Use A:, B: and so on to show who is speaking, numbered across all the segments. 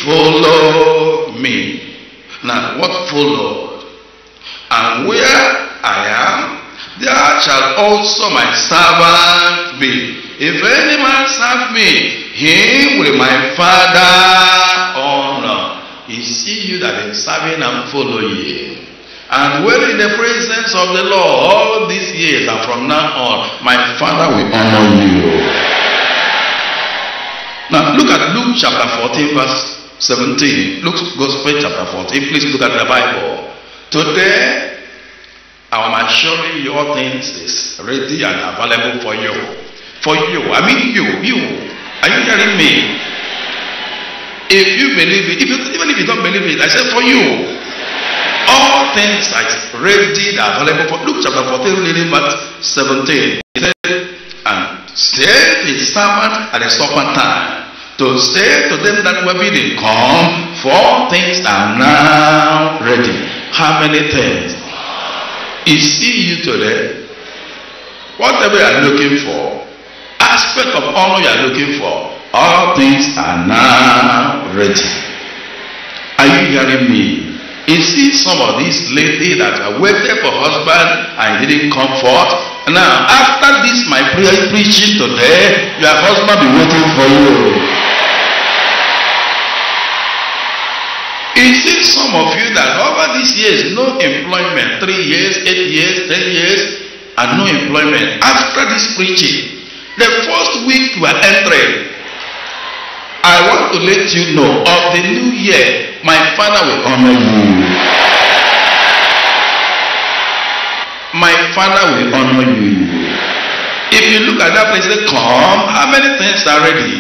A: follow me. Now, what followed? And where I am, there shall also my servant be. If any man serve me, him will my Father honor. He see you that been serving and follow ye. And when in the presence of the Lord all these years and from now on, my Father will honor you. Now look at Luke chapter 14 verse 17. Luke's Gospel chapter 14. Please look at the Bible. Today, I'm assuring you all things is ready and available for you. For you. I mean you. Are you hearing me? If you believe it, even if you don't believe it, I said for you. All things are ready and available for. Luke chapter 14, reading verse 17. He said, and save his servant at the supper time, to say to them that were bidding, come, for things are now ready. How many things? Is see you today? Whatever you are looking for, aspect of honor you are looking for, all things are now ready. Are you hearing me? You see some of these ladies that are waiting for husband and didn't come forth. Now, after this my prayer preaching today, your husband be waiting for you. You see some of you that over these years, no employment, 3 years, 8 years, 10 years, and no employment. After this preaching, the first week you are entering, I want to let you know of the new year, my Father will honor you. My Father will honor you. If you look at that place, say, come, how many things are ready?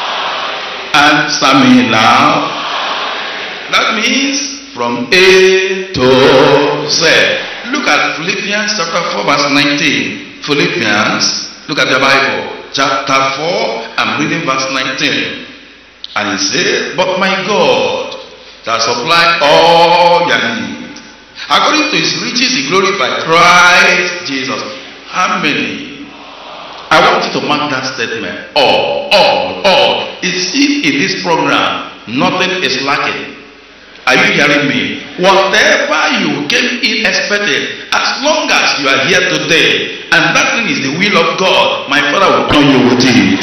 A: Answer me now. That means from A to Z. Look at Philippians chapter 4 verse 19. Philippians, look at the Bible. Chapter 4, I'm reading verse 19. And he said, but my God shall supply all your need, according to his riches in glory by Christ Jesus. How many? I want you to mark that statement. All. You see, in this program, nothing is lacking. Are you hearing me? Whatever you came in expected, as long as you are here today, and that thing is the will of God, my Father will honor you with it.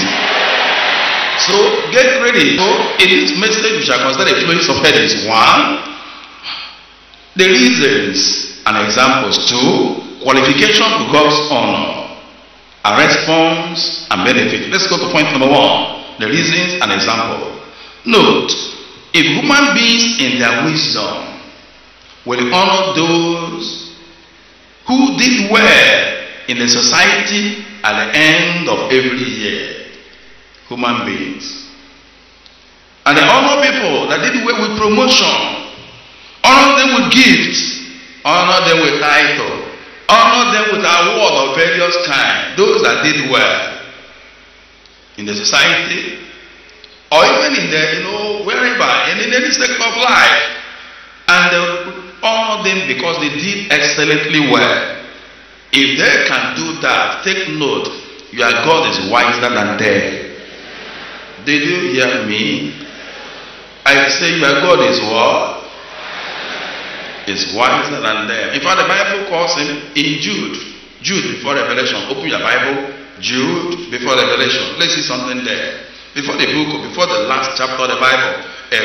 A: So get ready. So in this message we shall consider the flowings of headings. 1, the reasons and examples. 2, qualification to God's honor, a response and benefit. Let's go to point number 1, the reasons and example. Note, if human beings in their wisdom will honor those who did well in the society at the end of every year, human beings, and they honor people that did well with promotion, honor them with gifts, honor them with title, honor them with award of various kinds, those that did well in the society, or even in the, wherever, and in any sector of life, and they honor them because they did excellently well. If they can do that, take note, your God is wiser than them. Did you hear me? I say your God is what? Is wiser than them. In fact, the Bible calls him in Jude before Revelation. Open your Bible. Jude before Revelation. Let's see something there. Before the last chapter of the Bible.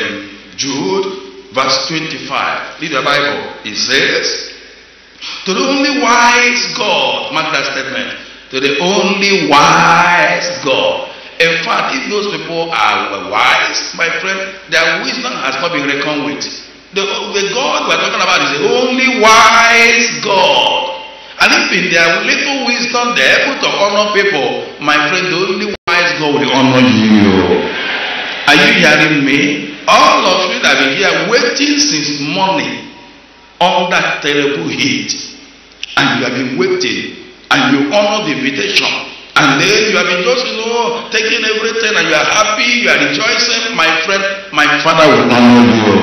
A: Jude verse 25. Read the Bible. It says, to the only wise God, mark that statement. To the only wise God. In fact, if those people are wise, my friend, their wisdom has not been reckoned with. The God we're talking about is the only wise God. And if in their little wisdom they're able to honor people, my friend, the only wise God will honor you. Are you hearing me? All of you that have been here waiting since morning on that terrible heat, and you have been waiting, and you honor the invitation. And then you have been just, taking everything and you are happy, you are rejoicing, my friend, my Father will honor you.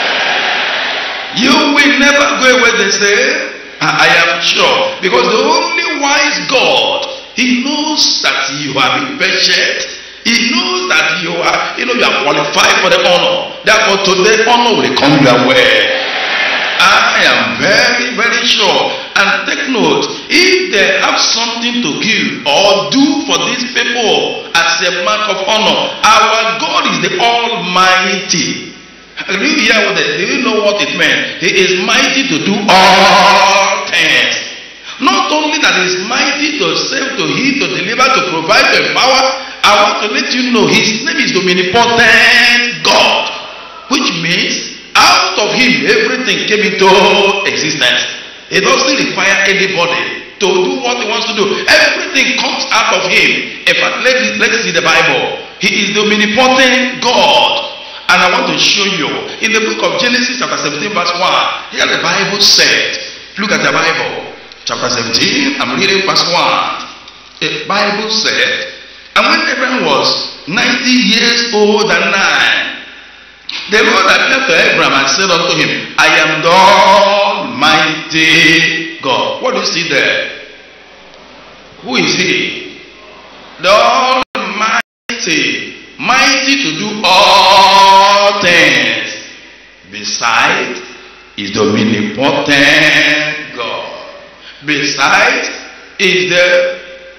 A: You will never go away, they say, I am sure. Because the only wise God, he knows that you have been patient, He knows that you are qualified for the honor. Therefore, today honor will come your way. I am very, very sure. And take note, if they have something to give or do for these people as a mark of honor, our God is the Almighty. Do you know what it meant? He is mighty to do all things. Not only that he is mighty to save, to heal, to deliver, to provide, to empower. I want to let you know his name is omnipotent God, which means out of him everything came into existence. It doesn't require anybody to do what he wants to do. Everything comes out of him. In fact, let's see the Bible. He is the omnipotent God. And I want to show you in the book of Genesis chapter 17 verse 1. Here the Bible said, look at the Bible. Chapter 17, I'm reading verse 1. The Bible said, and when Abraham was 90 years old and 9, the Lord appeared to Abraham and said unto him, I am the Almighty God. What do you see there? Who is he? The Almighty, mighty to do all things. Besides, is the omnipotent God. Besides, is the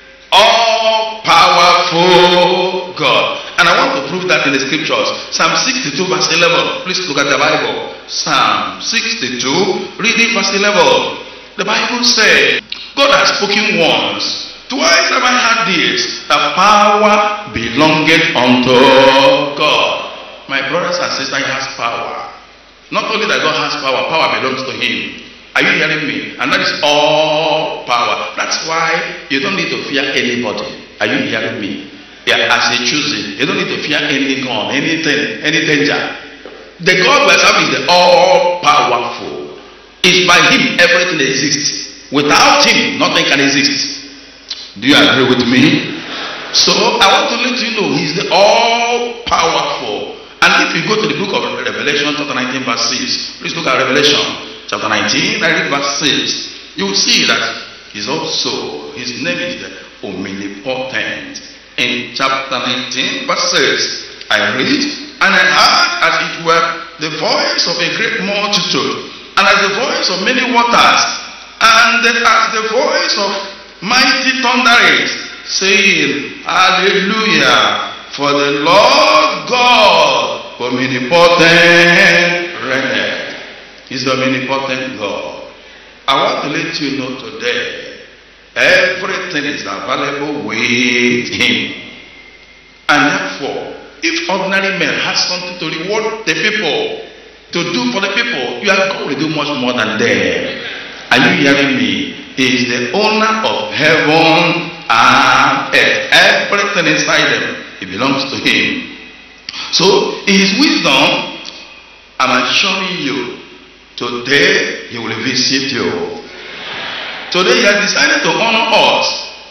A: all-powerful God. And I want to prove that in the scriptures. Psalm 62 verse 11. Please look at the Bible. Psalm 62, reading verse 11. The Bible says, God has spoken once. Twice have I heard this. The power belongeth unto God. My brothers and sisters, he has power. Not only that God has power, power belongs to him. Are you hearing me? And that is all power. That's why you don't need to fear anybody. Are you hearing me? Yeah, as a choosing. You don't need to fear any gun, anything, any danger. The God we serve is the all-powerful. It's by him everything exists. Without him, nothing can exist. Do you agree with me? So, I want to let you know he's the all-powerful. And if you go to the book of Revelation, chapter 19, verse 6. Please look at Revelation, chapter 19, I read verse 6. You will see that his name is the omnipotent. In chapter 19, verse 6, I read, and I heard as it were the voice of a great multitude, and as the voice of many waters, and as the voice of mighty thunderings, saying, Hallelujah, for the Lord God omnipotent reigneth. He's the omnipotent God. I want to let you know today, everything is available with him. And therefore, if ordinary men have something to reward the people, to do for the people, you are going to do much more than them. Are you hearing me? He is the owner of heaven and earth. Everything inside them, it belongs to him. So, in his wisdom, I'm assuring you, today he will visit you. Today he has decided to honor us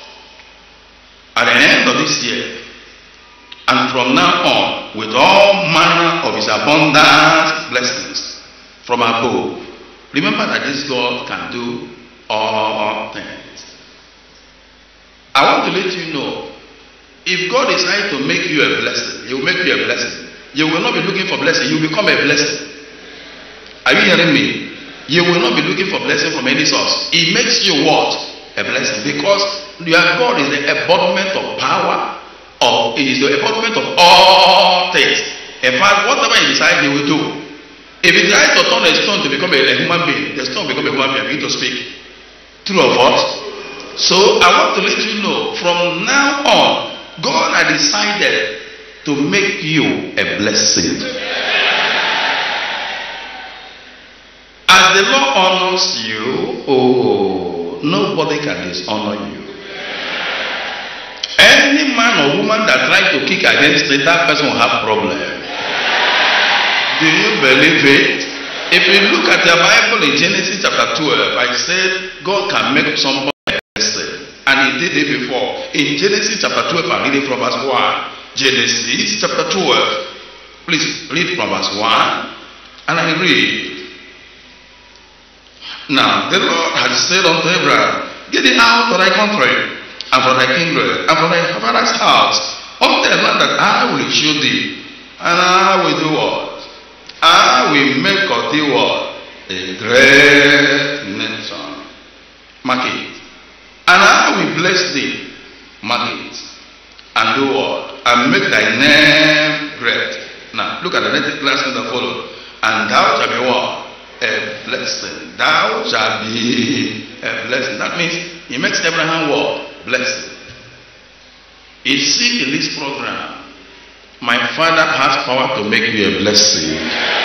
A: at the end of this year. And from now on, with all manner of his abundant blessings from above. Remember that this God can do all things. I want to let you know, if God decides to make you a blessing, he will make you a blessing. You will not be looking for blessing, you will become a blessing. Are you hearing me? You will not be looking for blessing from any source. It makes you what? A blessing. Because your God is the embodiment of power. He is the embodiment of all things. In fact, whatever he decides, he will do. If he decides to turn a stone to become a human being, the stone will become a human being. Begin to speak. True or false? So I want to let you know, from now on, God has decided to make you a blessing. As the Lord honors you, nobody can dishonor you. Any man or woman that tries to kick against it, that person will have problem. Do you believe it? If you look at the Bible in Genesis chapter 12, I said God can make somebody a blessing. And he did it before. In Genesis chapter 12, I'm reading from verse 1. Genesis chapter 12. Please read from verse 1. And I read. Now, the Lord had said unto Abraham, get thee out of thy country, and from thy kindred, and from thy father's house, Unto the land that I will show thee, and I will do what? I will make of thee what? A great nation. Mark it. And I will bless thee. Mark it. And do what? And make thy name great. Now, look at the next last thing that follows. And thou shalt be what? A blessing. Thou shalt be a blessing. That means he makes Abraham what? Blessing. You see in this program, my Father has power to make you a blessing.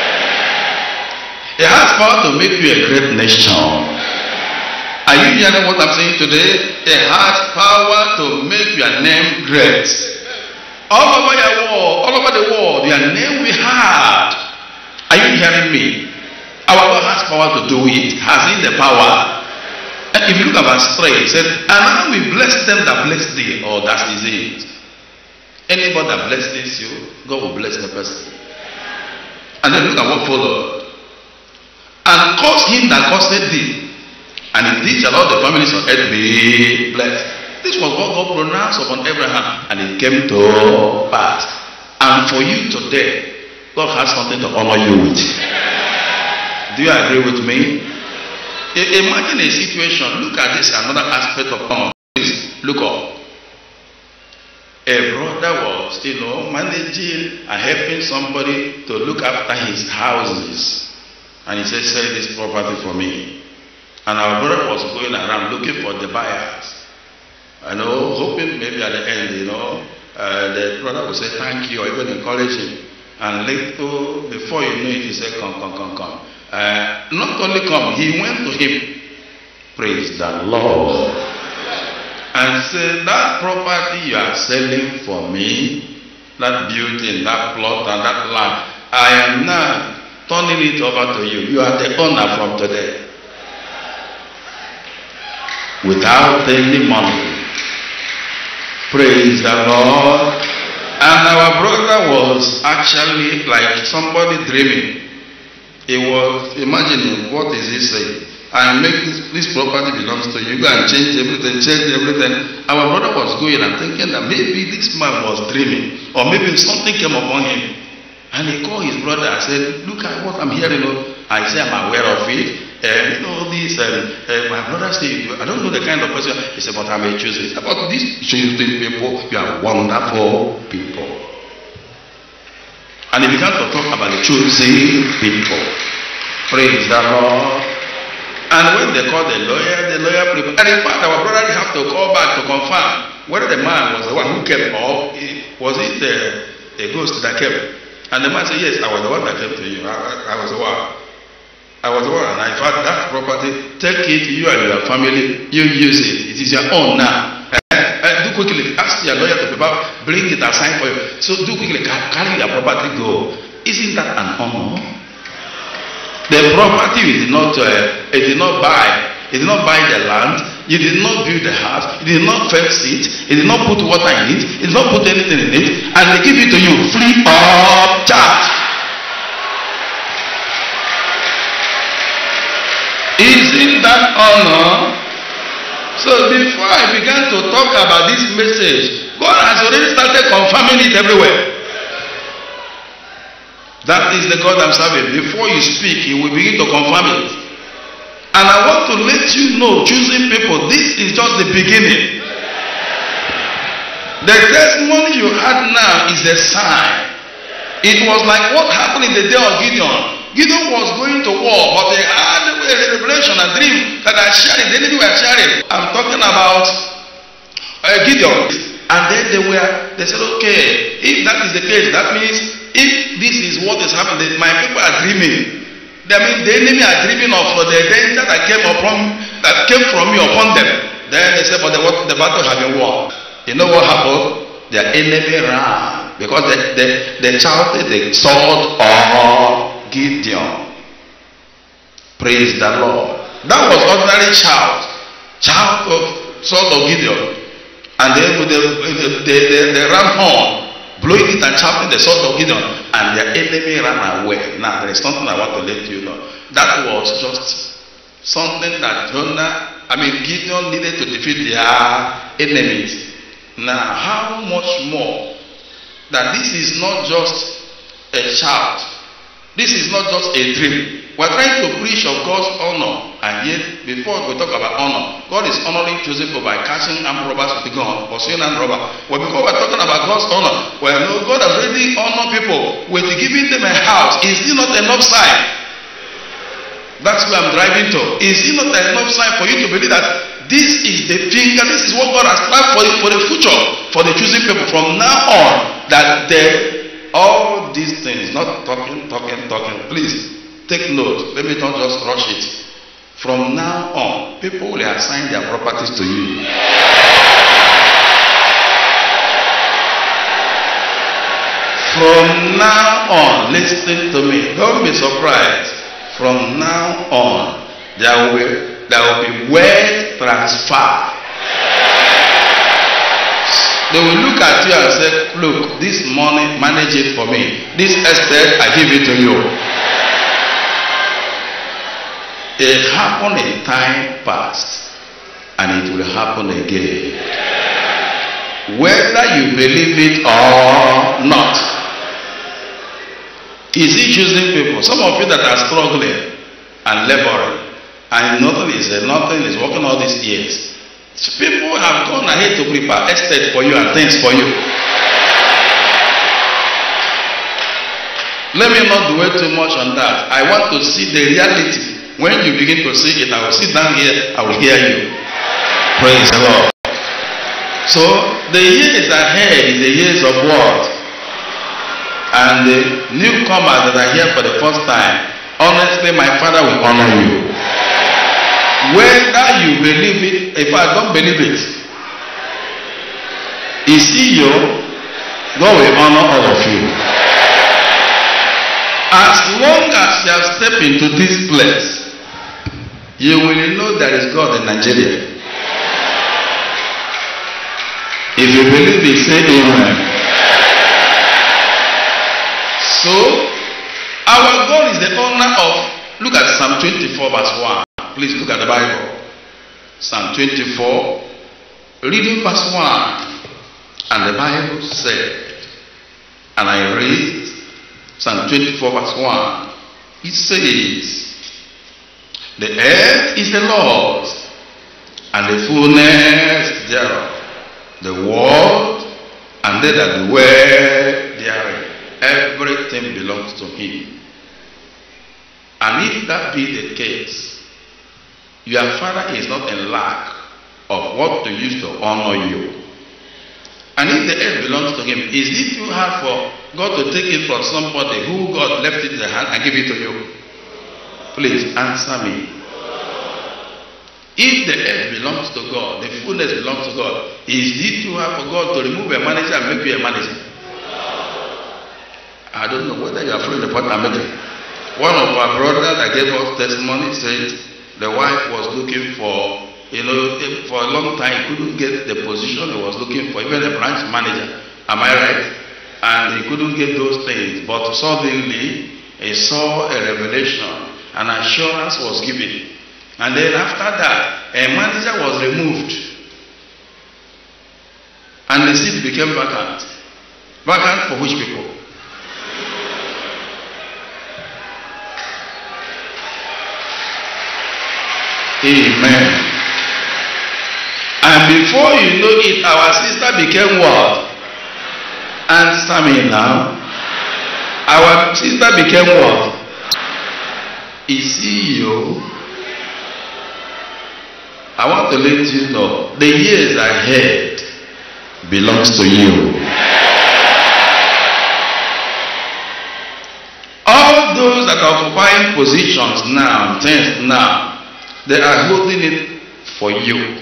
A: He has power to make you a great nation. Are you hearing what I'm saying today? He has power to make your name great. All over your world, all over the world, your name we had. Are you hearing me? Our God has power to do it. Has he the power? And if you look at verse 3, it says, and I will bless them that bless thee. Oh, that is it. Anybody that blesses you, God will bless the person. And then look at what followed. And curse him that cursed thee. And indeed shall all the families of earth be blessed. This was what God pronounced upon Abraham, and it came to pass. And for you today, God has something to honor you with. Do you agree with me? Imagine a situation. Look at this, another aspect of honor. Please look up. A brother was, managing and helping somebody to look after his houses. And he said, sell this property for me. And our brother was going around looking for the buyers. Hoping maybe at the end, the brother would say thank you or even encourage him. And later, before you know it, he said, come. Not only come, he went to him, praise the Lord, and said, that property you are selling for me, that building, that plot, and that land, I am now turning it over to you. You are the owner from today. Without any money. Praise the Lord. And our brother was actually like somebody dreaming. He was imagining, what is he saying? I make this property belongs to you. Go and change everything. Our brother was going and thinking that maybe this man was dreaming, or maybe something came upon him. And he called his brother and said, look at what I'm hearing. I say I'm aware of it. My brother said, I don't know the kind of person. He said, but I'm a choosing. About these choosing people, you are wonderful people. And he began to talk about the choosing people. Praise the Lord. And when they called the lawyer prepared. And in fact, our brother have to call back to confirm whether the man was the one who came or was it the ghost that came. And the man said, yes, I was the one that came to you. I was the one. And in fact, that property, take it, you and your family, you use it. It is your own now. Do quickly, ask your lawyer to prepare, bring it and sign for you. So do quickly, carry your property, go. Isn't that an honor? The property you did not buy. You did not buy the land. You did not build the house. You did not fence it. You did not put water in it. You did not put anything in it. And they give it to you free of charge. Isn't that honor? So before I began to talk about this message, God has already started confirming it everywhere. That is the God I'm serving. Before you speak, He will begin to confirm it. And I want to let you know, choosing people, this is just the beginning. The testimony you had now is a sign. It was like what happened in the day of Gideon. Gideon was going to war, but they had a revelation, a dream that I shared. The enemy were sharing. I'm talking about Gideon. And then they said, okay, if that is the case, that means if this is what is happening, my people are dreaming. That means the enemy are dreaming of the danger that came from me upon them. Then they said, but the battle had been won. You know what happened? Their enemy ran because they shouted the sword of Gideon. Praise the Lord. That was ordinary shout of sword of Gideon. And then with the ram horn, blowing it and shouting the sword of Gideon, and their enemy ran away. Now there is something I want to let you know. That was just something that Gideon needed to defeat their enemies. Now how much more that this is not just a shout. This is not just a dream. We're trying to preach of God's honor, and yet before we talk about honor, God is honoring chosen people by catching armed robbers with the gun, pursuing armed robber. Well, before we're talking about God's honor, well, no, God has already honored people with giving them a house. Is it not enough sign? That's where I'm driving to. Is it not enough sign for you to believe that this is the finger, this is what God has planned for you for the future, for the chosen people from now on, that all these things, not talking, please. Take note. Let me not just rush it. From now on, people will assign their properties to you. From now on, listen to me. Don't be surprised. From now on, there will be wealth transfer. They will look at you and say, look, this money, manage it for me. This estate, I give it to you. It happened in time past, and it will happen again. Whether you believe it or not. Is he choosing people? Some of you that are struggling and laboring, and nothing is working all these years. People have gone ahead to prepare estate for you and things for you. Let me not dwell too much on that. I want to see the reality. When you begin to see it, I will sit down here, I will hear you. Praise the Lord. So, the years ahead is the years of what? And the newcomers that are here for the first time, honestly, my Father will honor you. Whether you believe it, if I don't believe it, you see you, God will honor all of you. As long as you have stepped into this place, you will know there is God in Nigeria. If you believe it, say amen. So, our God is the owner of, look at Psalm 24 verse 1. Please look at the Bible. Psalm 24, reading verse 1. And the Bible said, and I read Psalm 24 verse 1. It says, the earth is the Lord's, and the fullness thereof, the world, and they that dwell therein. Everything belongs to him. And if that be the case, your Father is not in lack of what to use to honor you. And if the earth belongs to him, is it too hard for God to take it from somebody who God left it in the hand and give it to you? Please answer me. If the earth belongs to God, the fullness belongs to God, is it too hard for God to remove a manager and make you a manager? I don't know whether you are following the point I'm making. One of our brothers that gave us testimony said the wife was looking for, for a long time he couldn't get the position he was looking for, even a branch manager. Am I right? And he couldn't get those things. But suddenly he saw a revelation. An assurance was given. And then after that, a manager was removed. And the seat became vacant. Vacant for which people? Amen. And before you know it, our sister became what? Answer me now. Our sister became what? A CEO. I want to let you know, the years ahead belongs to you. All those that are occupying positions now, things now, they are holding it for you.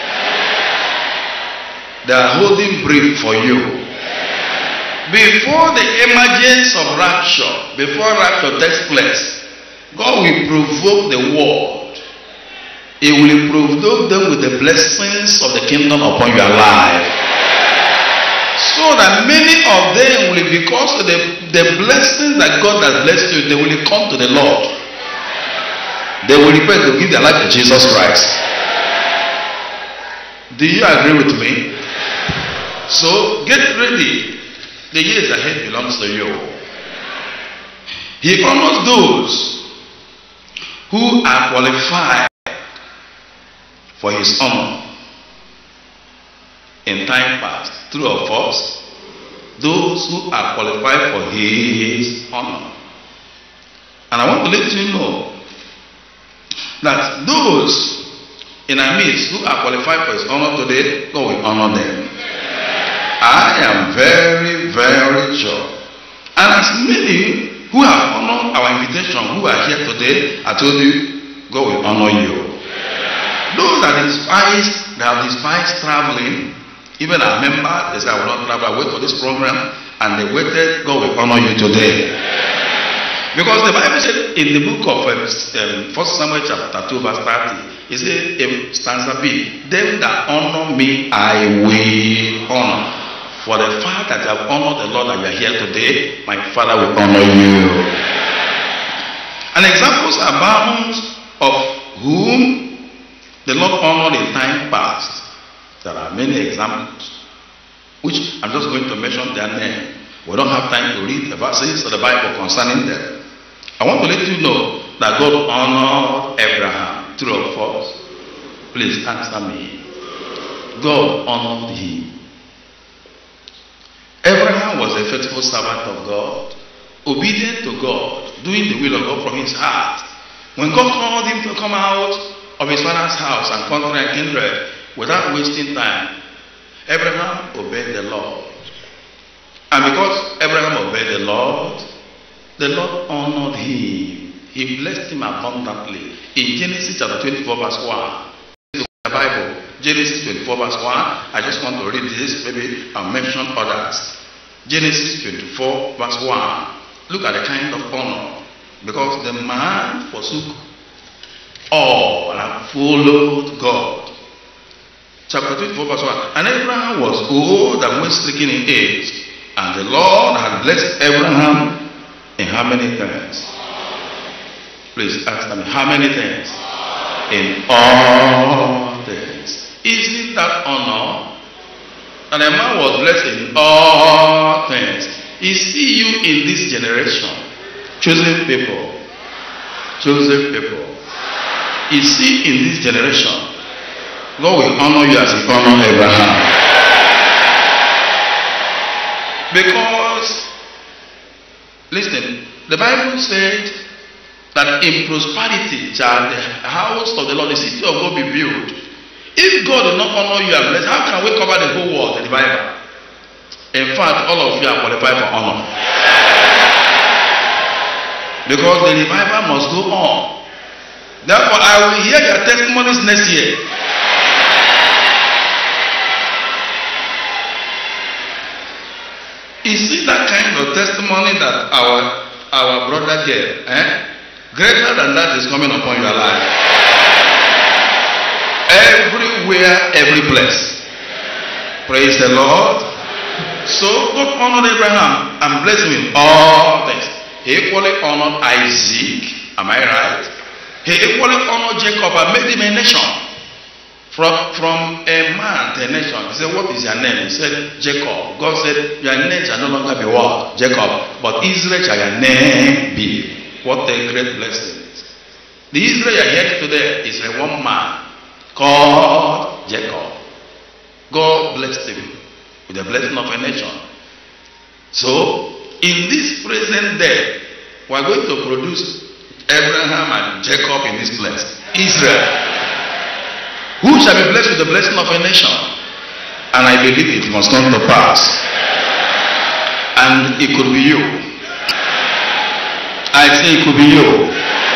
A: They are holding brief for you. Before the emergence of rapture, before rapture takes place, God will provoke the world. He will provoke them with the blessings of the kingdom upon your life. So that many of them will, because of the blessings that God has blessed you, they will come to the Lord. They will repent to give their life to Jesus Christ. Do you agree with me? So get ready. The years ahead belongs to you. He honors those who are qualified for his honor in time past. True or false? Those who are qualified for his honor. And I want to let you know that those in our midst who are qualified for his honor today, God will honor them. I am very, very sure. And as many who have honored our invitation, who are here today, I told you, God will honor you. Those that have despised traveling, even our members, they say, I will not travel, I wait for this program, and they waited, God will honor you today. Because the Bible said in the book of 1 Samuel chapter 2 verse 30, it said in stanza B, them that honor me I will honor. For the fact that you have honored the Lord and you are here today, my Father will honor you. And examples abound of whom the Lord honored in time past. There are many examples, which I'm just going to mention their name. We don't have time to read the verses of the Bible concerning them. I want to let you know that God honored Abraham. True or false? Please answer me. God honored him. Abraham was a faithful servant of God, obedient to God, doing the will of God from his heart. When God called him to come out of his father's house and country and kindred without wasting time, Abraham obeyed the Lord. And because Abraham obeyed the Lord honored him. He blessed him abundantly. In Genesis chapter 24 verse 1, the Bible, Genesis 24 verse 1, I just want to read this, maybe I'll mention others. Genesis 24 verse 1. Look at the kind of honor. Because the man forsook all and followed God. Chapter 24 verse 1. And Abraham was old and well stricken in age. And the Lord had blessed Abraham in how many things? Please answer me. How many things? In all things. Isn't that honor? And a man was blessed in all things. Is see you in this generation? Chosen people. Chosen people. Is see in this generation? God will honor you as he honored Abraham. Because, listen, the Bible said that in prosperity shall the house of the Lord, the city of God, be built. If God did not honor you and bless, how can we cover the whole world, the Bible? In fact, all of you are qualified for honor. Because the revival must go on. Therefore, I will hear your testimonies next year. Is it that kind of testimony that our brother gave? Greater than that is coming upon your life. Everywhere, every place. Praise the Lord. So God honored Abraham and blessed him in all things. He equally honored Isaac. Am I right? He equally honored Jacob and made him a nation. From a man to a nation. He said, what is your name? He said, Jacob. God said, your name shall no longer be what? Jacob. But Israel shall your name be. What a great blessing. The Israel you are hearing today is a one man called Jacob. God blessed him with the blessing of a nation. So, in this present day, we are going to produce Abraham and Jacob in this place. Israel. Who shall be blessed with the blessing of a nation? And I believe it must come to pass. And it could be you. I say it could be you.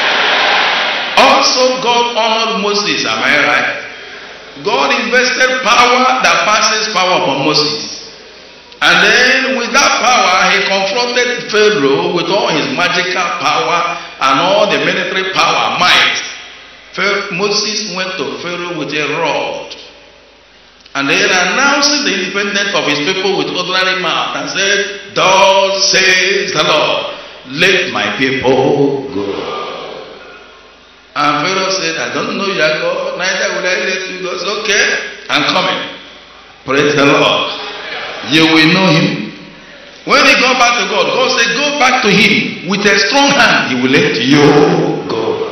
A: Also, God honored Moses. Am I right? God invested power that passes power upon Moses. And then with that power, he confronted Pharaoh with all his magical power and all the military power, might. Moses went to Pharaoh with a rod. And then announcing the independence of his people with ordinary mouth and said, thus says the Lord, let my people go. And Pharaoh said, I don't know your God, neither will I let you go. So, okay, I'm coming. Praise the Lord. You will know him When he got back to God, God said, go back to him. With a strong hand, he will let you go.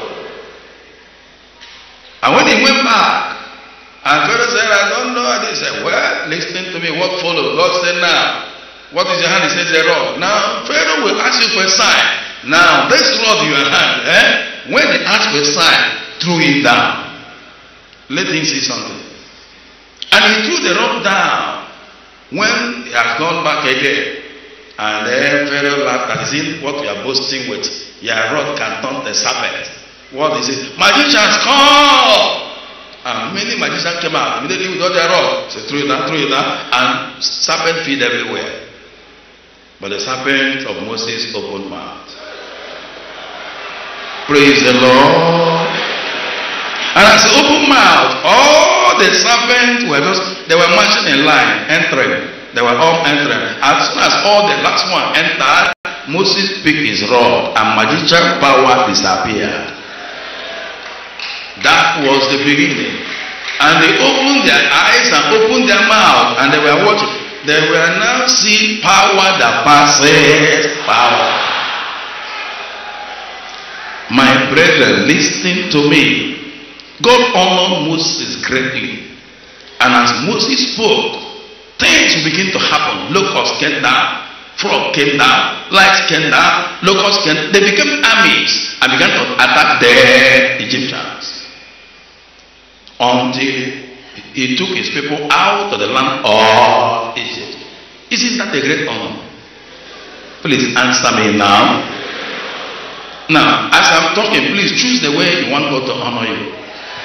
A: And when he went back, and Pharaoh said, I don't know. And he said, well, listen to me. What followed? God said, now, what is your hand? He says, a rod. Now, Pharaoh will ask you for a sign. Now, this rod in your hand, when he asks for a sign, throw it down. Let him see something. And he threw the rod down. When he had gone back again, and then Pharaoh laughed and said, what you are boasting with, your rod can turn the serpent. What is it? Magicians, come! And many magicians came out. Immediately with all their rod, so threw it down, and serpent feed everywhere. But the serpent of Moses opened mouth. Praise the Lord. And as he opened mouth, all the serpents were they were marching in line, entering. They were all entering. As soon as all the last one entered, Moses picked his rod and magician power disappeared. That was the beginning. And they opened their eyes and opened their mouth, and they were watching. They were now seeing power that passes power. My brethren, listen to me. God honored Moses greatly. And as Moses spoke, things began to happen. Locusts came down, frog came down, lights came down, locusts came. They became armies and began to attack the Egyptians. Until he took his people out of the land of Egypt. Isn't that a great honor? Please answer me now. Now, as I'm talking, please choose the way you want God to honor you.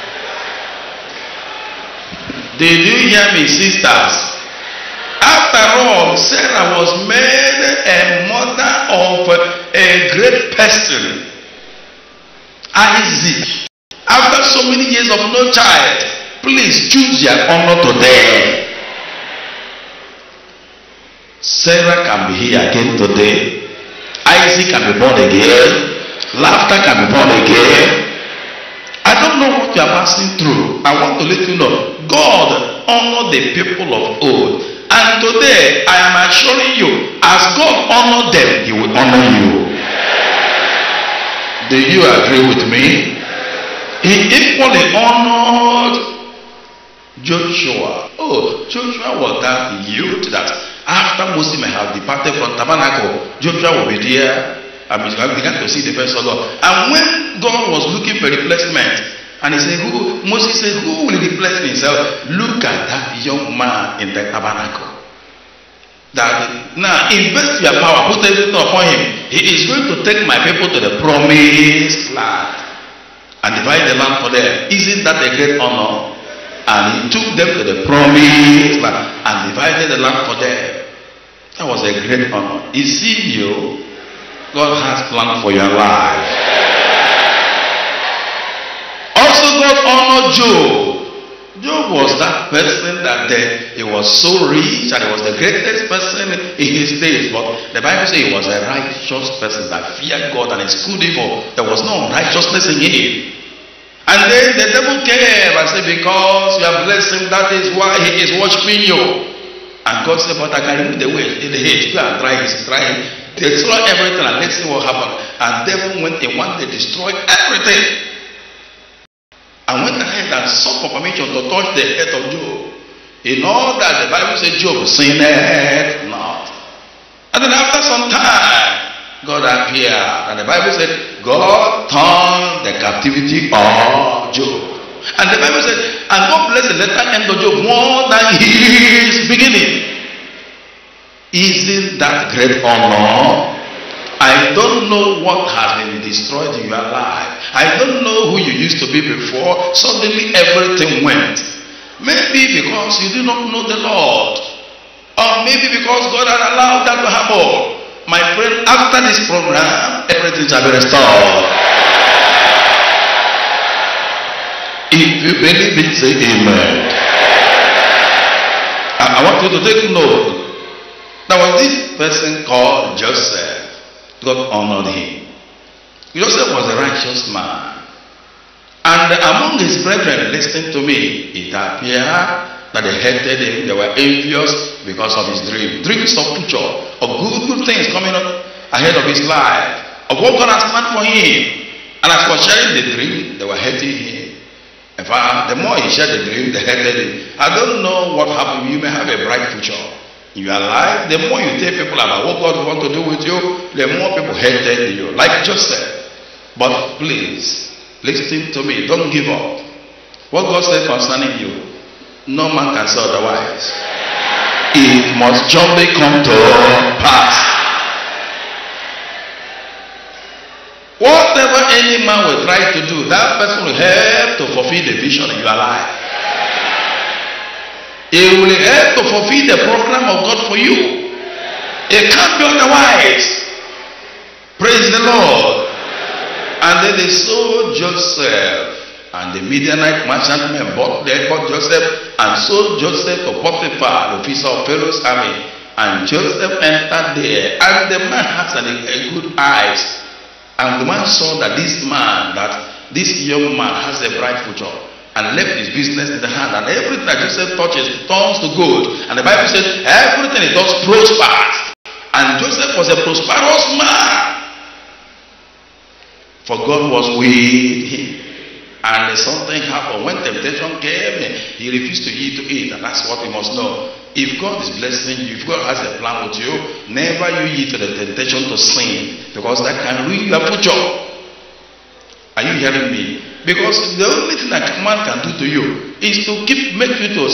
A: Did you hear me, sisters? After all, Sarah was made a mother of a great person, Isaac. After so many years of no child, please choose your honor today. Sarah can be here again today. Isaac can be born again. Laughter can be born again. I don't know what you are passing through. I want to let you know, God honored the people of old. And today, I am assuring you, as God honored them, He will honor you. Do you agree with me? He equally honored Joshua. Oh, Joshua was that youth that after Moses may have departed from Tabernacle, Joshua will be there. And we began to see the face of God. And when God was looking for replacement, and he said, Moses said, who will replace himself? Look at that young man in the tabernacle. That now invest your power, put everything upon him. He is going to take my people to the promised land and divide the land for them. Isn't that a great honor? And he took them to the promised land and divided the land for them. That was a great honor. You see, God has planned for your life. Also, God honored Job. Job was that person that he was so rich and he was the greatest person in his days. But the Bible says he was a righteous person that feared God and eschewed evil. There was no unrighteousness in him. And then the devil came and said, because you have blessed him, that is why he is worshiping you. And God said, but I can remove the weight in the head. Go and try him. Destroy everything and let's see what happened. And devil went in one day, destroyed everything. And went ahead and sought for permission to touch the head of Job. In all that, the Bible says Job sinned not. And then after some time, God appeared. And the Bible said, God turned the captivity of Job. And the Bible said, and God blessed the latter end of Job more than his beginning. Isn't that great honor? I don't know what has been destroyed in your life. I don't know who you used to be before. Suddenly everything went. Maybe because you do not know the Lord. Or maybe because God had allowed that to happen. My friend, after this program, everything shall be restored. If you believe it, say amen. I want you to take note. There was this person called Joseph. God honored him. Joseph was a righteous man. And among his brethren, listen to me, it appeared that they hated him, they were envious because of his dream. Dreams of future, of good things coming up ahead of his life, of what God has planned for him. And as for sharing the dream, they were hating him. In fact, the more he shared the dream, they hated him. I don't know what happened. You may have a bright future in your life. The more you tell people about what God wants to do with you, the more people hated you. Like Joseph. But please, listen to me. Don't give up. What God said concerning you, no man can say otherwise. It must surely come to pass. Whatever any man will try to do, that person will help to fulfill the vision in your life. It will help to fulfill the program of God for you. It can't be otherwise. Praise the Lord. And then they sold Joseph. And the Midianite merchantmen bought Joseph and sold Joseph to Potiphar, the officer of Pharaoh's army. And Joseph entered there, and the man has a good eyes. And the man saw that this young man has a bright future, and left his business in the hand. And everything that Joseph touches turns to gold. And the Bible says everything he does prospers. And Joseph was a prosperous man, for God was with him. And something happened. When temptation came, he refused to eat. And that's what we must know. If God is blessing you, if God has a plan with you, never you yield to the temptation to sin, because that can ruin your future. Are you hearing me? Because the only thing that man can do to you is to make you to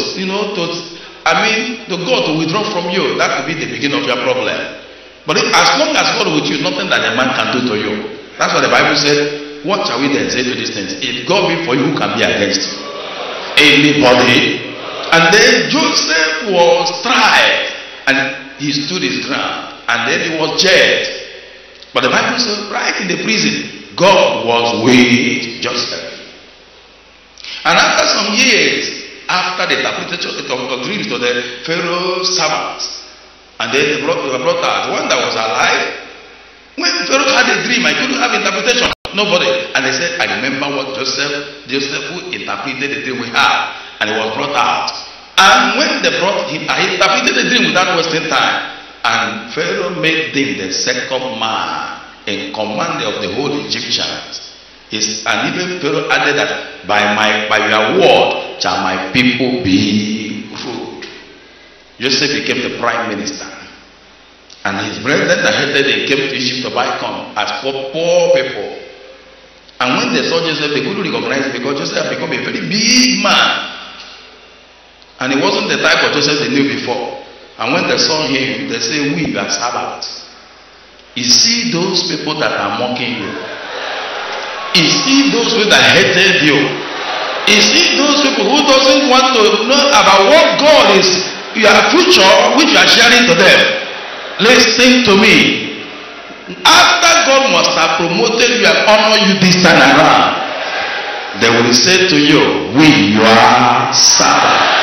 A: God to withdraw from you. That will be the beginning of your problem. But as long as God is with you, nothing that a man can do to you. That's what the Bible said. What shall we then say to these things? If God be for you, who can be against you? Anybody. And then Joseph was tried, and he stood his ground, and then he was judged. But the Bible says right in the prison, God was with Joseph. And after some years, after the interpretation of dreams to the Pharaoh's servants, and then they were brought out. One that was alive, when Pharaoh had a dream, I couldn't have interpretation. Nobody. And they said, I remember what Joseph who interpreted the dream we had, and he was brought out. And when they brought him, he interpreted the dream without wasting time. And Pharaoh made him the second man in command of the whole Egyptians. And even Pharaoh added that by your word shall my people be ruled. Joseph became the prime minister. And his brethren that hated him came to Egypt to buy corn as for poor people. And when they saw Joseph, they couldn't recognize him because Joseph had become a very big man. And he wasn't the type of Joseph they knew before. And when they saw him, they say, we are servants. You see those people that are mocking you. You see those people that hated you. You see those people who doesn't want to know about what God is, your future, which you are sharing to them. Listen to me. After God must have promoted you and honored you this time around, they will say to you, we are servants.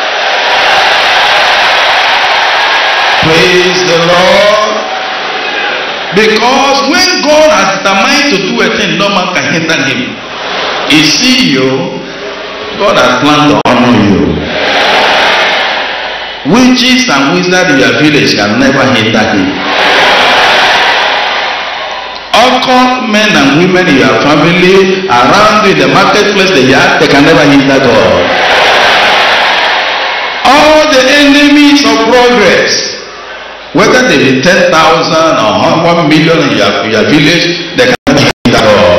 A: Praise the Lord. Because when God has determined to do a thing, no man can hinder him. He see you, God has planned to honor you. Witches and wizards in your village can never hinder him. Occult men and women in your family, around you in the marketplace, the yard, they can never hinder God. All the enemies of progress, whether they be 10,000 or 1 million in your village, they can never hinder God.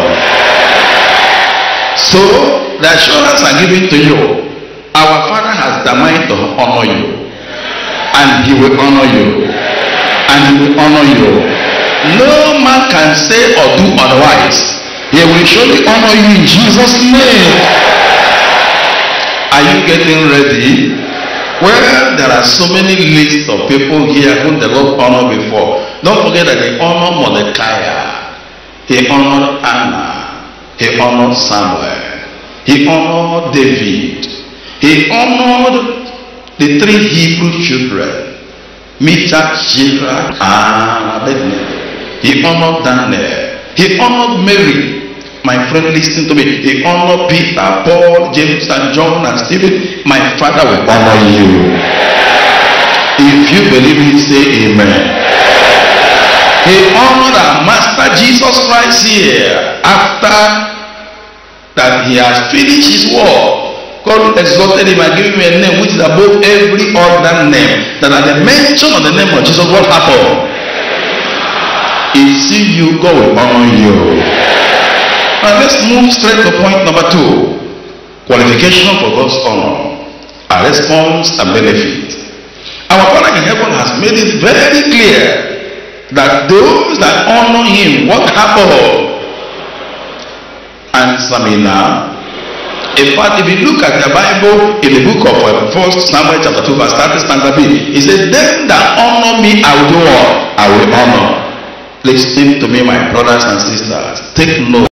A: So the assurance are given to you. Our Father has determined to honor you, and He will honor you, and He will honor you. No man can say or do otherwise. He will surely honor you in Jesus' name. Are you getting ready? Well, there are so many lists of people here whom the Lord honored before. Don't forget that He honored Mordecai. He honored Anna. He honored Samuel. He honored David. He honored the 3 Hebrew children, Meshach, Shadrach, and Abednego. He honored Daniel. He honored Mary. My friend, listen to me. He honored Peter, Paul, James, and John, and Stephen. My Father will honor you. If you believe it, say amen. He honored our Master Jesus Christ here. After that he has finished his work, God exalted him and gave him a name which is above every other name. That at the mention of the name of Jesus, what happened? He see you, God will honor you. Now let's move straight to point number 2. Qualification for God's honor. A response and benefit. Our Father in heaven has made it very clear that those that honor him, what happened? Answer me now. In fact, if you look at the Bible in the book of 1 Samuel chapter 2 verse 30 stanza B, it says, them that honor me, I will do what? I will honor. Listen to me, my brothers and sisters. Take note.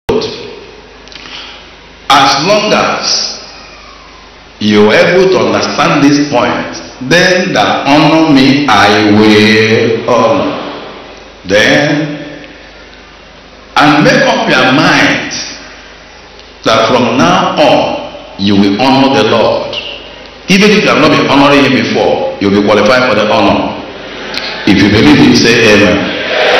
A: As long as you are able to understand this point, then that honor me, I will honor. Then, and make up your mind that from now on, you will honor the Lord. Even if you have not been honoring him before, you'll be qualified for the honor. If you believe it, say amen.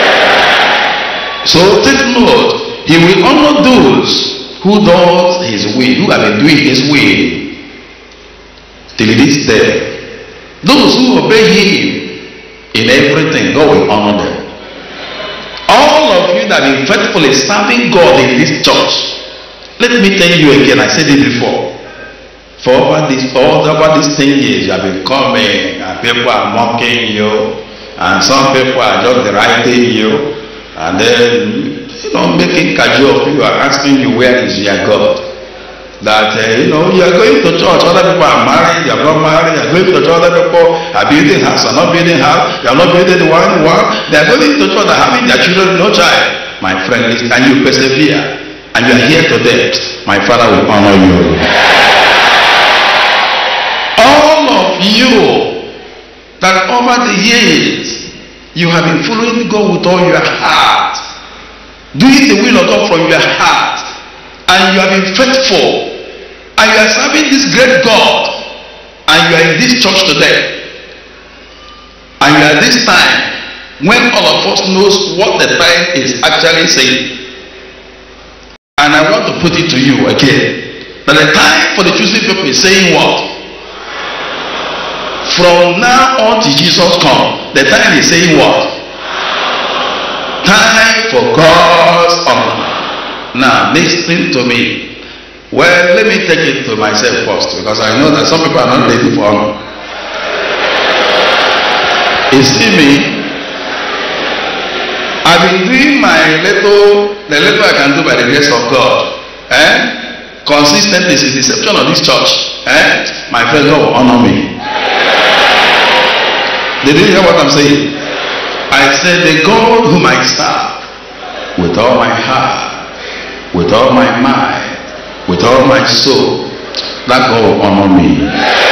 A: So take note, he will honor those who does his will, who have been doing his will till this day. Those who obey him in everything, God will honor them. All of you that have been faithfully serving God in this church, let me tell you again, I said it before. For over these 10 years, you have been coming and people are mocking you, and some people are just deriding you, and then making casual of you, are asking you where is your God. That you are going to church, other people are married, you are not married, you are going to church, other people are building house, are not building house, you are not building the one, they are going to church, they are having their children, no child. My friend, and you persevere, and you are here today, my Father will honor you. All of you that over the years you have been following God with all your heart, doing the will of God from your heart, and you have been faithful, and you are serving this great God, and you are in this church today, and you are at this time when all of us knows what the time is actually saying. And I want to put it to you again, that the time for the Tuesday people is saying what? From now on till Jesus comes, the time is saying what? Time for God's honor. Now listen to me. Well, let me take it to myself first, because I know that some people are not ready for honor. You see me? I've been doing the little I can do by the grace of God. Consistently is the deception of this church. My friend, God will honor me. Did you hear what I'm saying? I said, the God whom I serve with all my heart, with all my mind, with all my soul, that God will honor me.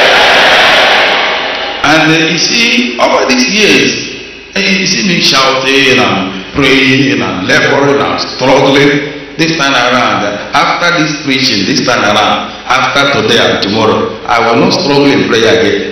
A: And you see, over these years, you see me shouting and praying and laboring and struggling. This time around, after this preaching, this time around, after today and tomorrow, I will not struggle in prayer again.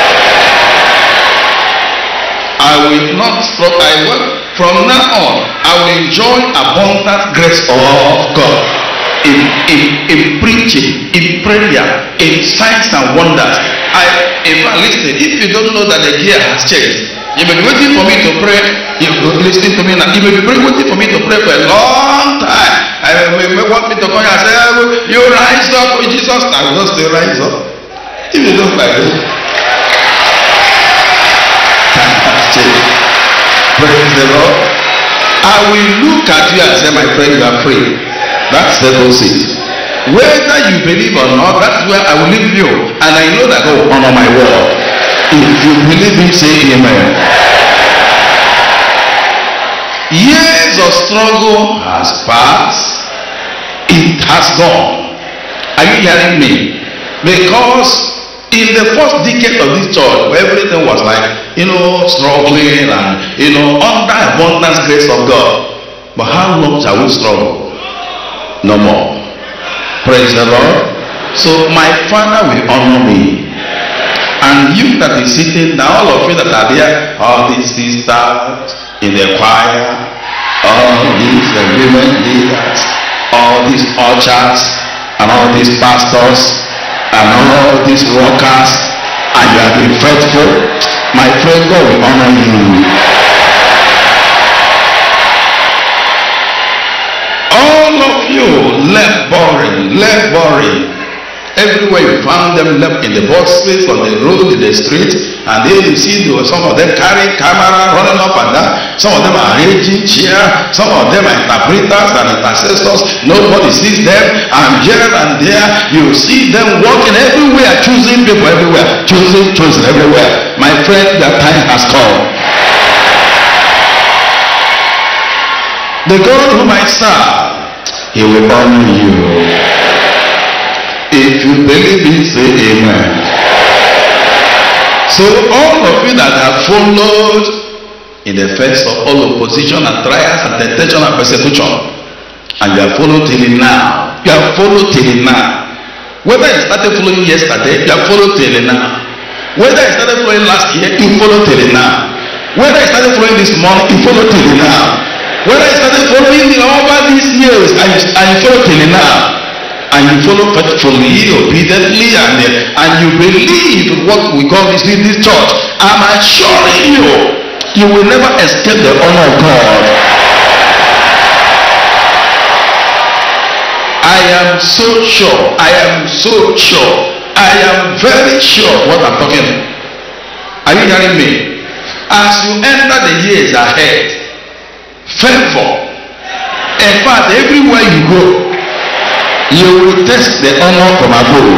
A: I will not struggle. From now on, I will enjoy abundant grace of God in preaching, in prayer, in signs and wonders. Listen, if you don't know that the gear has changed, you may be waiting for me to pray. Listen to me now. You may be waiting for me to pray for a long time. I may want me to come and say, you rise up with Jesus. I will not say rise up. If you don't like it, time has changed. Praise the Lord. I will look at you and say, my friend, you are free. That's the it. Whether you believe or not, that's where I will leave you. And I know that God will honor my word. If you believe it, say amen. Years of struggle has passed. It has gone. Are you hearing me? Because in the first decade of this church, where everything was like, struggling and, under abundance grace of God. But how long shall we struggle? no more. Praise the Lord. So my Father will honor me. And you that is sitting down, all of you that are there, all these sisters in the choir, all these women leaders, all these ushers, and all these pastors, and all these workers, and you have been faithful, my friend, God will honor you. All of you left boring. Everywhere you found them left in the bus space, on the road, in the street, and then you see some of them carrying camera, running up and down. Some of them are arranging chairs. Some of them are interpreters and intercessors. Nobody sees them. And here and there, you see them walking everywhere, choosing people everywhere, choosing everywhere. My friend, that time has come. The God whom I serve, He will honor you. If you believe it, say amen. So all of you that have followed in the face of all opposition and trials and temptation and persecution, and you have followed till now, you have followed till now. Whether you started following yesterday, you have followed till now. Whether you started following last year, you follow till now. Whether you started following this morning, you follow till now. Whether you started following over these years and you follow till now. And you follow faithfully, obediently, and you believe what we call this church, I'm assuring you, you will never escape the honor of God. I am so sure, I am very sure what I'm talking about. Are you hearing me? As you enter the years ahead, favor, in fact, everywhere you go, you will taste the honor from above.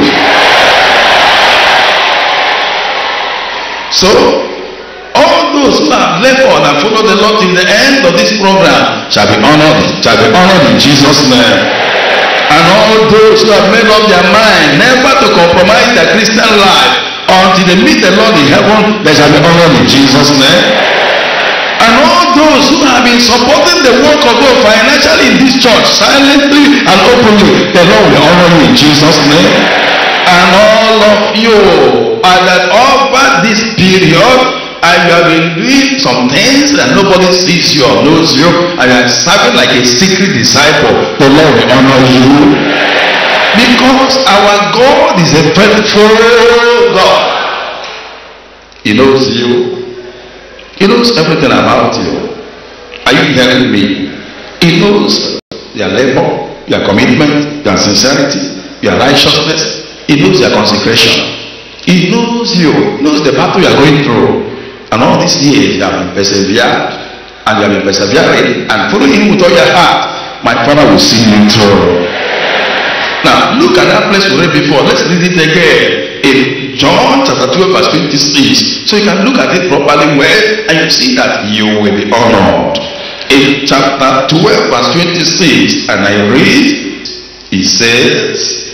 A: So, all those who have labored and followed the Lord in the end of this program shall be honored in Jesus' name. And all those who have made up their mind never to compromise their Christian life until they meet the Lord in heaven, they shall be honored in Jesus' name. And all those who have been supporting the work of God financially in this church, silently and openly, the Lord will honor you in Jesus' name. And all of you that over this period, and you have been doing some things and nobody sees you or knows you, and you are serving like a secret disciple, the Lord will honor you. Because our God is a faithful God. He knows you. He knows everything about you. Are you hearing me? He knows your labor, your commitment, your sincerity, your righteousness. He knows your consecration. He knows you, knows the battle you are going through. And all these years you have been persevered, and you have been persevering and following Him with all your heart. My Father will see you through. Now look at that place we read before. Let's read it again. In John chapter 12 verse 26. So you can look at it properly well, and you see that you will be honored. In chapter 12 verse 26, and I read, he says,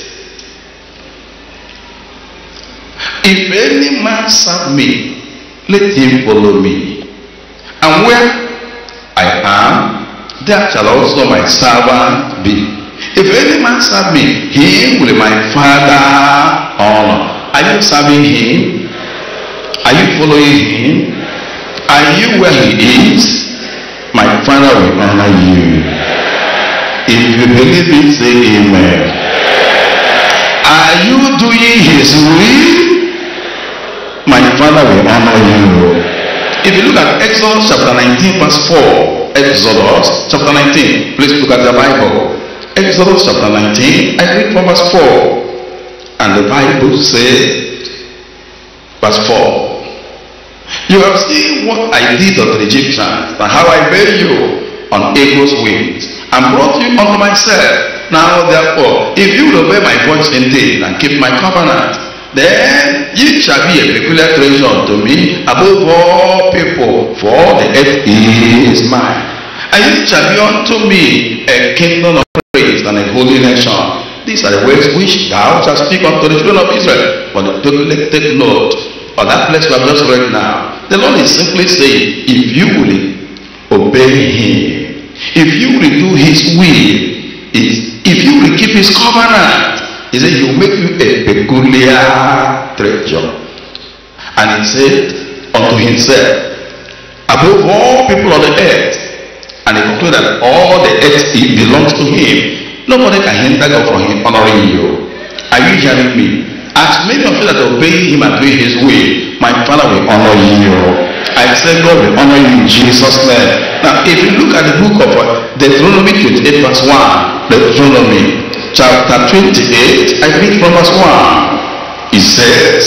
A: if any man serve me, let him follow me. And where I am, there shall also my servant be. If any man serve me, him will my Father honor. Are you serving Him? Are you following Him? Are you where He is? My Father will honor you. If you believe it, say amen. Are you doing His will? My Father will honor you. If you look at Exodus chapter 19 verse 4, Exodus chapter 19, please look at the Bible. Exodus chapter 19, I read from verse 4. And the Bible says, verse 4, you have seen what I did unto the Egyptians, and how I made you on eagle's wings, and brought you unto myself. Now therefore, if you will obey my voice indeed, and keep my covenant, then ye shall be a peculiar treasure unto me above all people, for all the earth is mine. And ye shall be unto me a kingdom of praise and a holy nation. These are the words which thou shalt speak unto the children of Israel. But take note of that place we have just read now. The Lord is simply saying, if you will obey Him, if you will do His will, is, if you will keep his covenant, he said, he will make you a peculiar treasure. And he said unto himself, above all people on the earth, and he concluded that all the earth belongs to him. Nobody can hinder God from him honoring you. Are you hearing me? As many of you that obey him and do his will, my Father will honor you. I said God will honor you in Jesus' name. Now, if you look at the book of Deuteronomy 28 verse 1, Deuteronomy chapter 28, I read from verse 1. It says,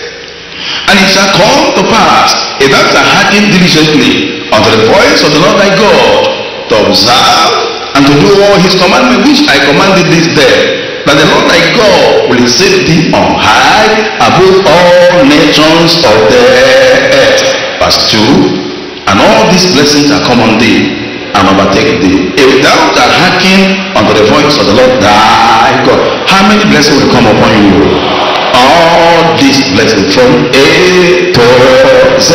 A: and it shall come to pass, if thou shalt hearken diligently unto the voice of the Lord thy God, to observe and to do all his commandments which I commanded this day, that the Lord thy God will set thee on high above all nations of the earth. Verse 2, and all these blessings shall come on thee and overtake thee, if thou shalt hearken unto the voice of the Lord thy God. How many blessings will come upon you? All these blessings from A to Z.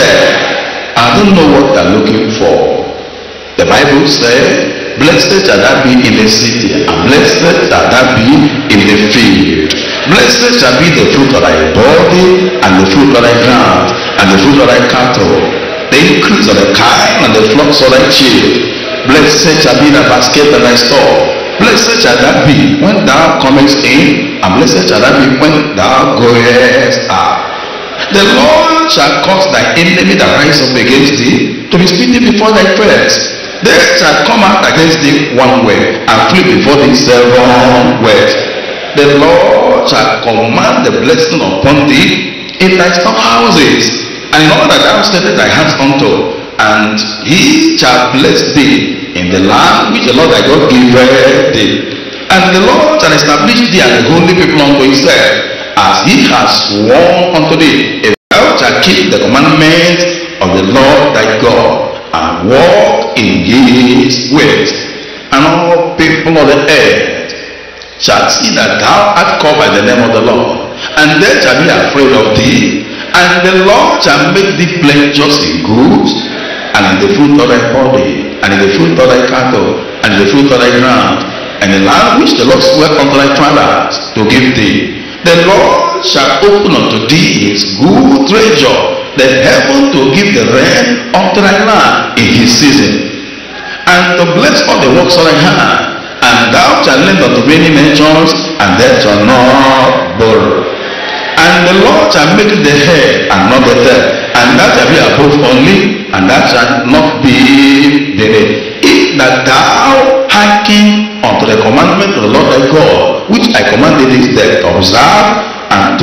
A: I don't know what they're looking for. The Bible says, blessed shall that be in the city, and blessed shall that be in the field. Blessed shall be the fruit of thy body, and the fruit of thy ground, and the fruit of thy cattle, the increase of the kine, and the flocks of thy sheep. Blessed shall be thy basket and thy store. Blessed shall that be when thou comest in, and blessed shall that be when thou goest out. The Lord shall cause thy enemy that rise up against thee to be smitten before thy face. They shall come out against thee one way, and flee before thee 7 ways. The Lord shall command the blessing upon thee in thy storehouses, and in all that thou settest thy hands unto, and he shall bless thee in the land which the Lord thy God giveth thee. And the Lord shall establish thee as a holy people unto himself, as he has sworn unto thee, if thou shalt keep the commandments of the Lord thy God, and walk in his ways. And all people of the earth shall see that thou art called by the name of the Lord, and they shall be afraid of thee. And the Lord shall make thee plenteous in goods, and in the fruit of thy body, and in the fruit of thy cattle, and in the fruit of thy ground, and the land which the Lord sware unto thy fathers to give thee. The Lord shall open unto thee his good treasure, the heaven, to give the rain unto thy land in his season, and to bless all the works of thy hand. And thou shalt lend unto many nations, and they shall not borrow. And the Lord shall make the head and not the tail, and that shall be above only, and that shall not be beneath. If that thou hearken unto the commandment of the Lord thy God, which I commanded this day, to observe and to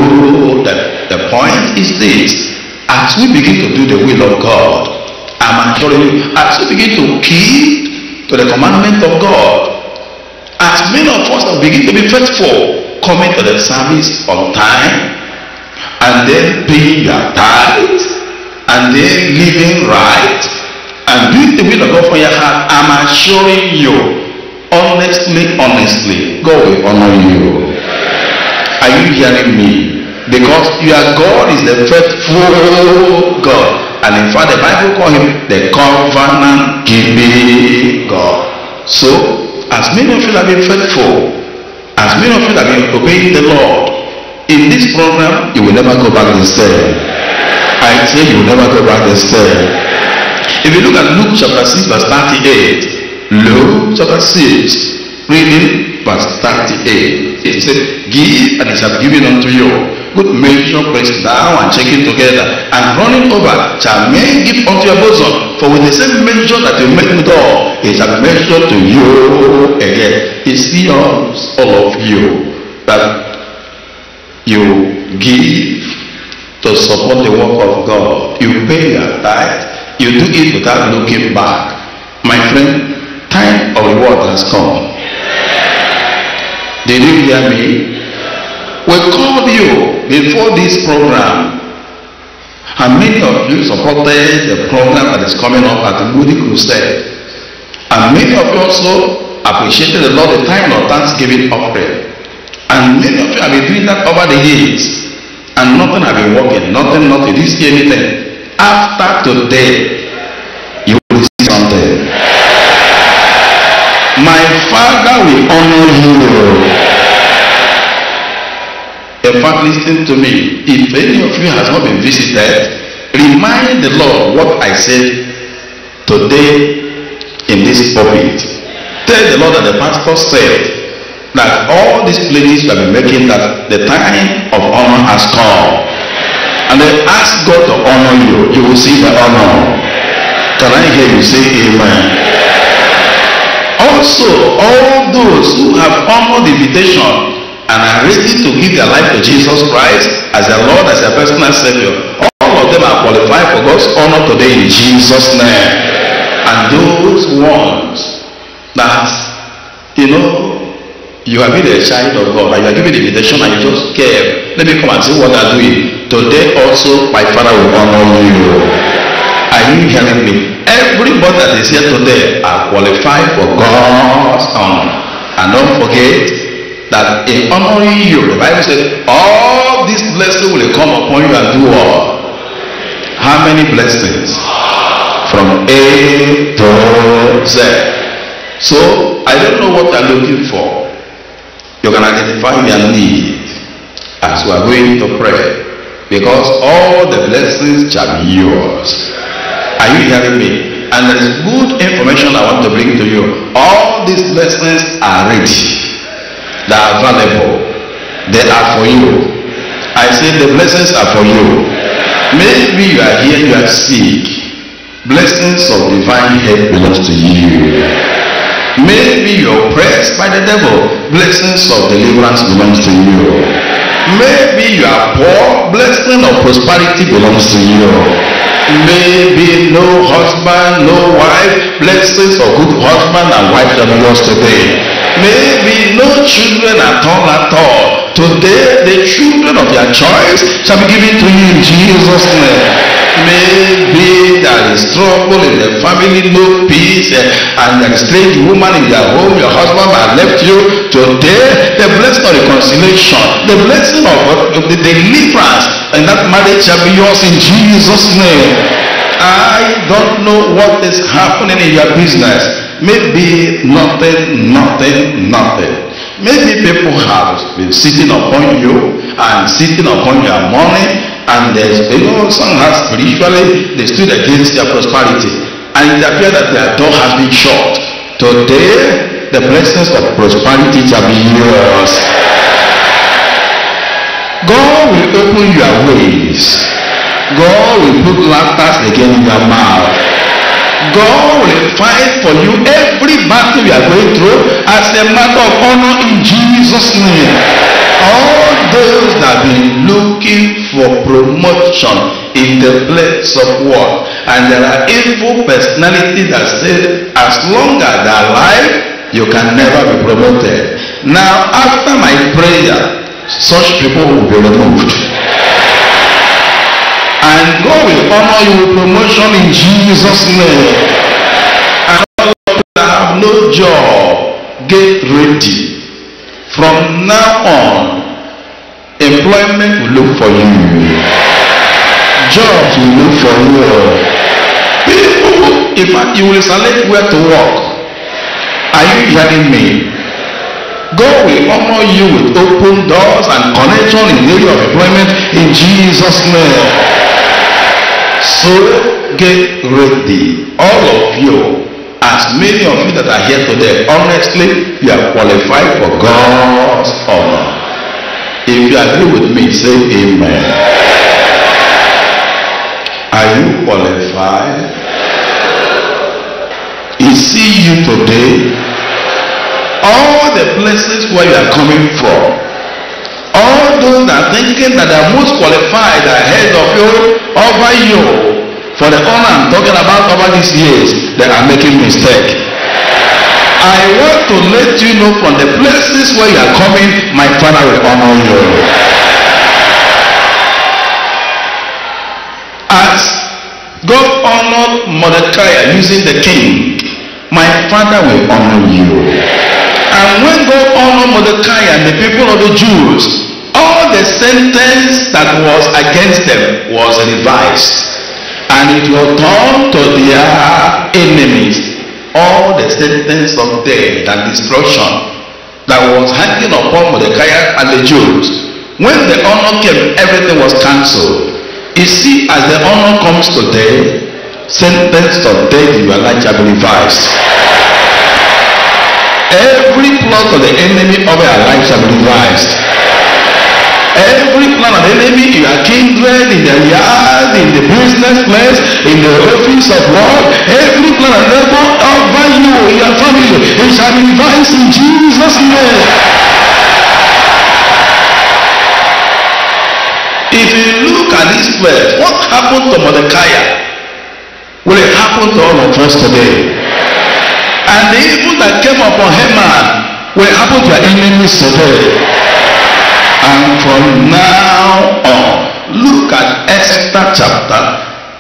A: do them. The point is this: as we begin to do the will of God, I'm assuring you, as we begin to keep to the commandment of God, as many of us that begin to be faithful, coming to the service on time, and then paying your tithe, and then living right, and doing the will of God for your heart, I'm assuring you, honestly, God will honor you. Are you hearing me? Because your God is the faithful God. And in fact, the Bible calls him the covenant keeping God. So, as many of you have been faithful, as many of you have been obeying the Lord, in this program, you will never go back the same. I say you will never go back the same. If you look at Luke chapter 6 verse 38, Luke chapter 6, reading verse 38, it said, give and it shall be given unto you. Good measure, pressed down and shaken together, and running over, shall men give unto your bosom. For with the same measure that you make withal, it shall be measured to you again. It's yours, all of you, that you give to support the work of God. You pay your tithe. You do it without looking back. My friend, time of reward has come. Did you hear me? We called you before this program, and many of you supported the program that is coming up at the Moody Crusade, and many of you also appreciated the Lord the time of Thanksgiving offering, and many of you have been doing that over the years, and nothing have been working, nothing, you didn't see anything. After today, you will see something. My Father will honor you. In fact, listen to me. If any of you has not been visited, remind the Lord what I said today in this pulpit. Tell the Lord that the pastor said that all these places you have been making, that the time of honor has come. And then ask God to honor you. You will see the honor. Can I hear you say amen? Also, all those who have honored the invitation and are ready to give their life to Jesus Christ as their Lord, as their personal Savior, all of them are qualified for God's honor today in Jesus' name. And those ones that, you have been a child of God and you are given the invitation and you just came, let me come and see what I'm doing. Today also my Father will honor you. Are you hearing me? Everybody that is here today are qualified for God's honor. And don't forget that in honoring you, the Bible says all these blessings will come upon you and do what? How many blessings? From A to Z. So I don't know what you're looking for. You can identify your need as we are going to pray, because all the blessings shall be yours. Are you hearing me? And there is good information I want to bring to you. All these blessings are ready. They are available. They are for you. I say the blessings are for you. Maybe you are here, you are sick. Blessings of divine help belongs to you. Maybe you are oppressed by the devil. Blessings of deliverance belongs to you. Maybe you are poor. Blessing of prosperity belongs to you. Maybe no husband, no wife. Blessings of good husband and wife that are yours today. Maybe no children at all. Today the children of your choice shall be given to you in Jesus' name. Maybe there is trouble in the family, no peace, and there is a strange woman in your home, your husband has left you. Today the blessing of reconciliation, the blessing of the deliverance, and that marriage shall be yours in Jesus' name. I don't know what is happening in your business. Maybe nothing. Maybe people have been sitting upon you and sitting upon your money, and there's somehow spiritually they stood against your prosperity, and it appears that their door has been shut. Today the blessings of prosperity shall be yours. God will open your ways. God will put laughter again in your mouth. God will fight for you every battle you are going through as a matter of honor in Jesus' name. All those that have been looking for promotion in the place of work, and there are evil personalities that say as long as they are alive, you can never be promoted. Now after my prayer, such people will be removed. And God will honor you with promotion in Jesus' name. And all of you that have no job, get ready. From now on, employment will look for you. Jobs will look for you. People, in fact, you will select where to work. Are you hearing me? God will honor you with open doors and connection in the area of employment in Jesus' name. So get ready. All of you, as many of you that are here today, honestly, you are qualified for God's honor. If you agree with me, say amen. Are you qualified? Is see you today? All the places where you are coming from, all those that are thinking that they are most qualified ahead of you, over you, for the honor I'm talking about over these years, they are making mistake. I want to let you know from the places where you are coming, my Father will honor you. As God honored Mordecai using the king, my Father will honor you. And when God honored Mordecai and the people of the Jews, all the sentence that was against them was revised, and it was turned to their enemies. all the sentence of death and destruction that was hanging upon Mordecai and the Jews. When the honor came, everything was cancelled. You see, as the honor comes today, sentence of death in your life shall be revised. Every plot of the enemy over your life shall be revised. Every plan of the enemy in your kindred, in the yard, in the business place, in the office of work, every plan of the devil over you, in your family, it shall be revised in Jesus' name. If you look at this verse, what happened to Mordecai will it happen to all of us today? And the evil that came upon Haman will happen to your enemies today. And from now on, look at Esther chapter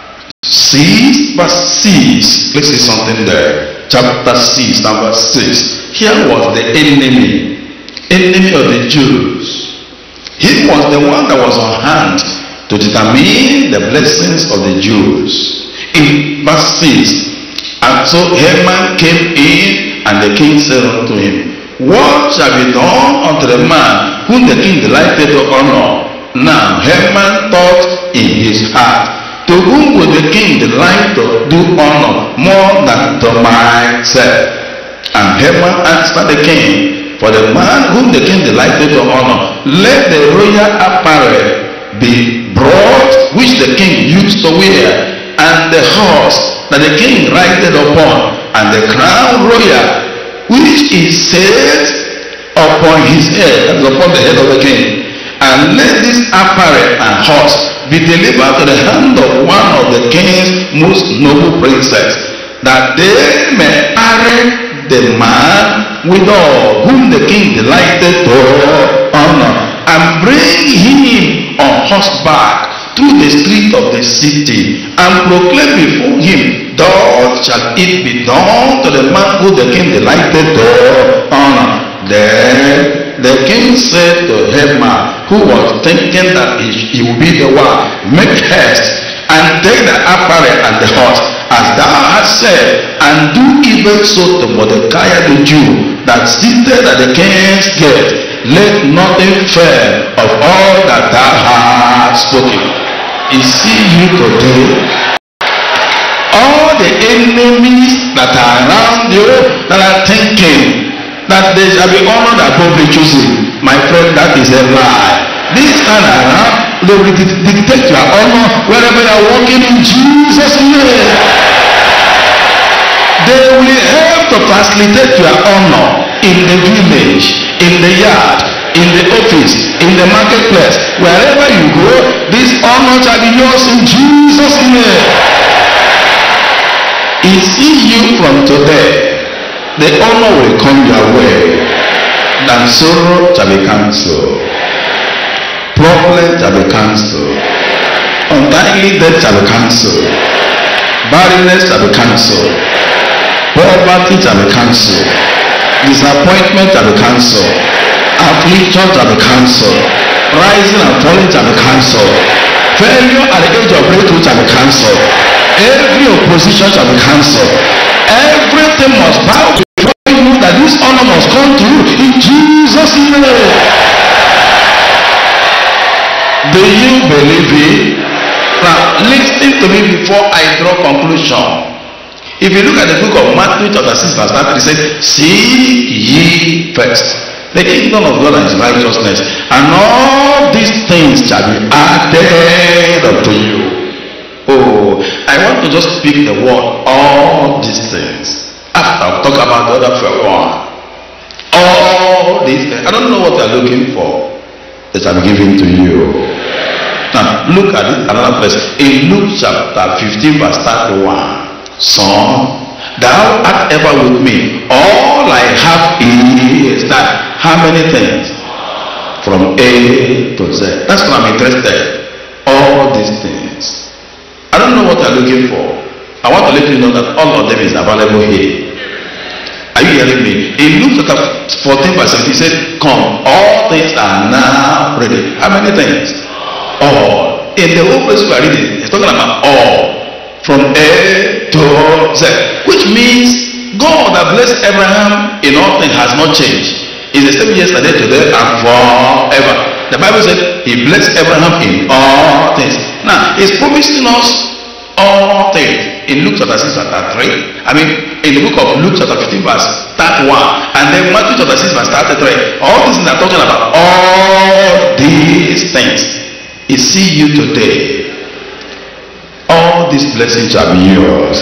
A: 6 verse 6. Let's see something there. Chapter 6 and verse 6. Here was the enemy of the Jews. He was the one that was on hand to determine the blessings of the Jews. In verse 6, and so Haman came in, and the king said unto him, what shall be done unto the man whom the king delighted to honor? Now Haman thought in his heart, to whom would the king delight to do honor more than to myself? And Haman answered the king, for the man whom the king delighted to honor, let the royal apparel be brought which the king used to wear, and the horse that the king rideth upon, and the crown royal which is set upon his head, that is upon the head of the king. And let this apparel and horse be delivered to the hand of one of the king's most noble princes, that they may parade the man withal whom the king delighted to honor, and bring him on horseback through the street of the city, and proclaim before him, thus shall it be done to the man who the king delighted to honor. Then the king said to Haman, who was thinking that he would be the one, make haste and take the apparel and the horse, as thou hast said, and do even so to Mordecai the Jew, that sitteth at the king's gate. Let nothing fail of all that thou hast spoken. Is see you today? All the enemies that are around you, that are thinking that they shall be honored above the choosing, my friend, that is a lie. This time around, they will dictate your honor wherever you are walking in Jesus' name. They will help to facilitate your honor in the village, in the yard, in the office, in the marketplace, wherever you go. This honor shall be yours in Jesus' name. It's in you from today. The honor will come your way. That sorrow shall be cancelled. Problems shall be cancelled. Untimely death shall be cancelled. Barrenness shall be cancelled. Poverty shall be cancelled. Disappointment shall be cancelled. Affliction shall be cancelled. Rising and falling shall be cancelled. Failure at the age of breakthrough shall be cancelled. Every opposition shall be cancelled. Everything must bow before you, that this honor must come to you in Jesus' name. Do you believe it? Now listen to me before I draw conclusion. If you look at the book of Matthew chapter 6 verse 3, it says, seek ye first the kingdom of God and his righteousness, and all these things shall be added unto you. Oh, I want to just speak the word, all these things. After I'll talk about the other one. All these things. I don't know what you are looking for. That shall be given to you. Now, look at it, another place. In Luke chapter 15 verse 31. Son, thou art ever with me. All I have is that. How many things? From A to Z. That's what I'm interested. All these things. I don't know what you're looking for. I want to let you know that all of them is available here. Are you hearing me? In Luke chapter 14 verse 17, he said, come, all things are now ready. How many things? All. In the whole place we are reading, it's talking about all. From A to Z. Which means God that blessed Abraham in all things has not changed. It's the same yesterday, today, and forever. The Bible said he blessed Abraham in all things. Now, he's promising us all things. In Luke chapter 6, chapter 3. I mean, in the book of Luke chapter 15, verse 31. And then Matthew chapter 6, verse 33. All these things are talking about all these things. He see you today. All these blessings shall be yours.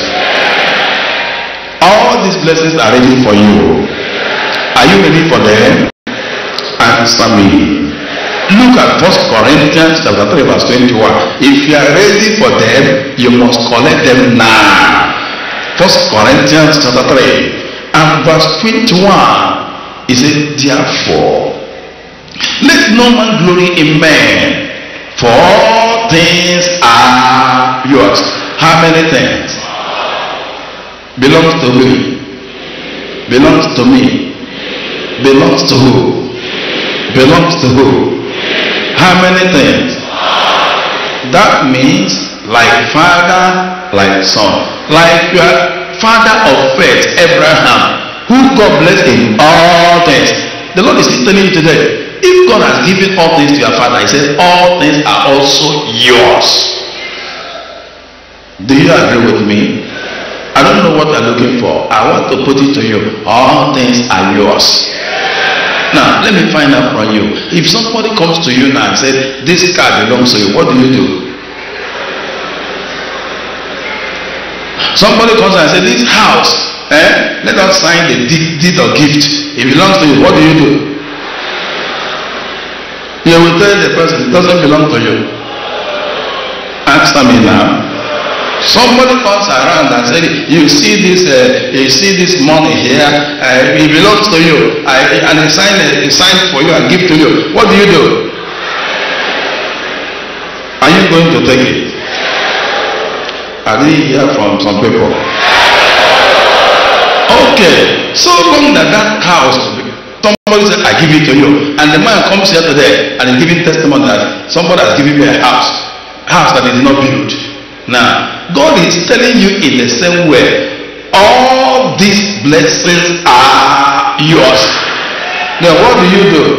A: All these blessings are ready for you. Are you ready for them? Answer me. Look at 1 Corinthians chapter 3 verse 21. If you are ready for them, you must collect them now. 1 Corinthians chapter 3 and verse 21. He said, therefore, let no man glory in man, for all things are yours. How many things? Belongs to me. Belongs to me. Belongs to who? Belongs to who? How many things? That means like father, like son. Like your father of faith, Abraham, who God blessed in all things. The Lord is telling you today, if God has given all things to your father, he says all things are also yours. Do you agree with me? I don't know what you're looking for. I want to put it to you. All things are yours. Now, let me find out from you. If somebody comes to you now and says, this car belongs to you, what do you do? Somebody comes and says, this house, let us sign the deed or gift. It belongs to you. What do you do? You will tell the person, it doesn't belong to you. Answer me now. Somebody comes around and says, you see this money here, it belongs to you, and he signed for you and give to you. What do you do? Are you going to take it? I didn't hear from some people. Okay, so long that house, somebody said, I give it to you, and the man comes here today and is giving testimony that somebody has given me a house that he did not build. Now, God is telling you in the same way, all these blessings are yours. Now, what do you do?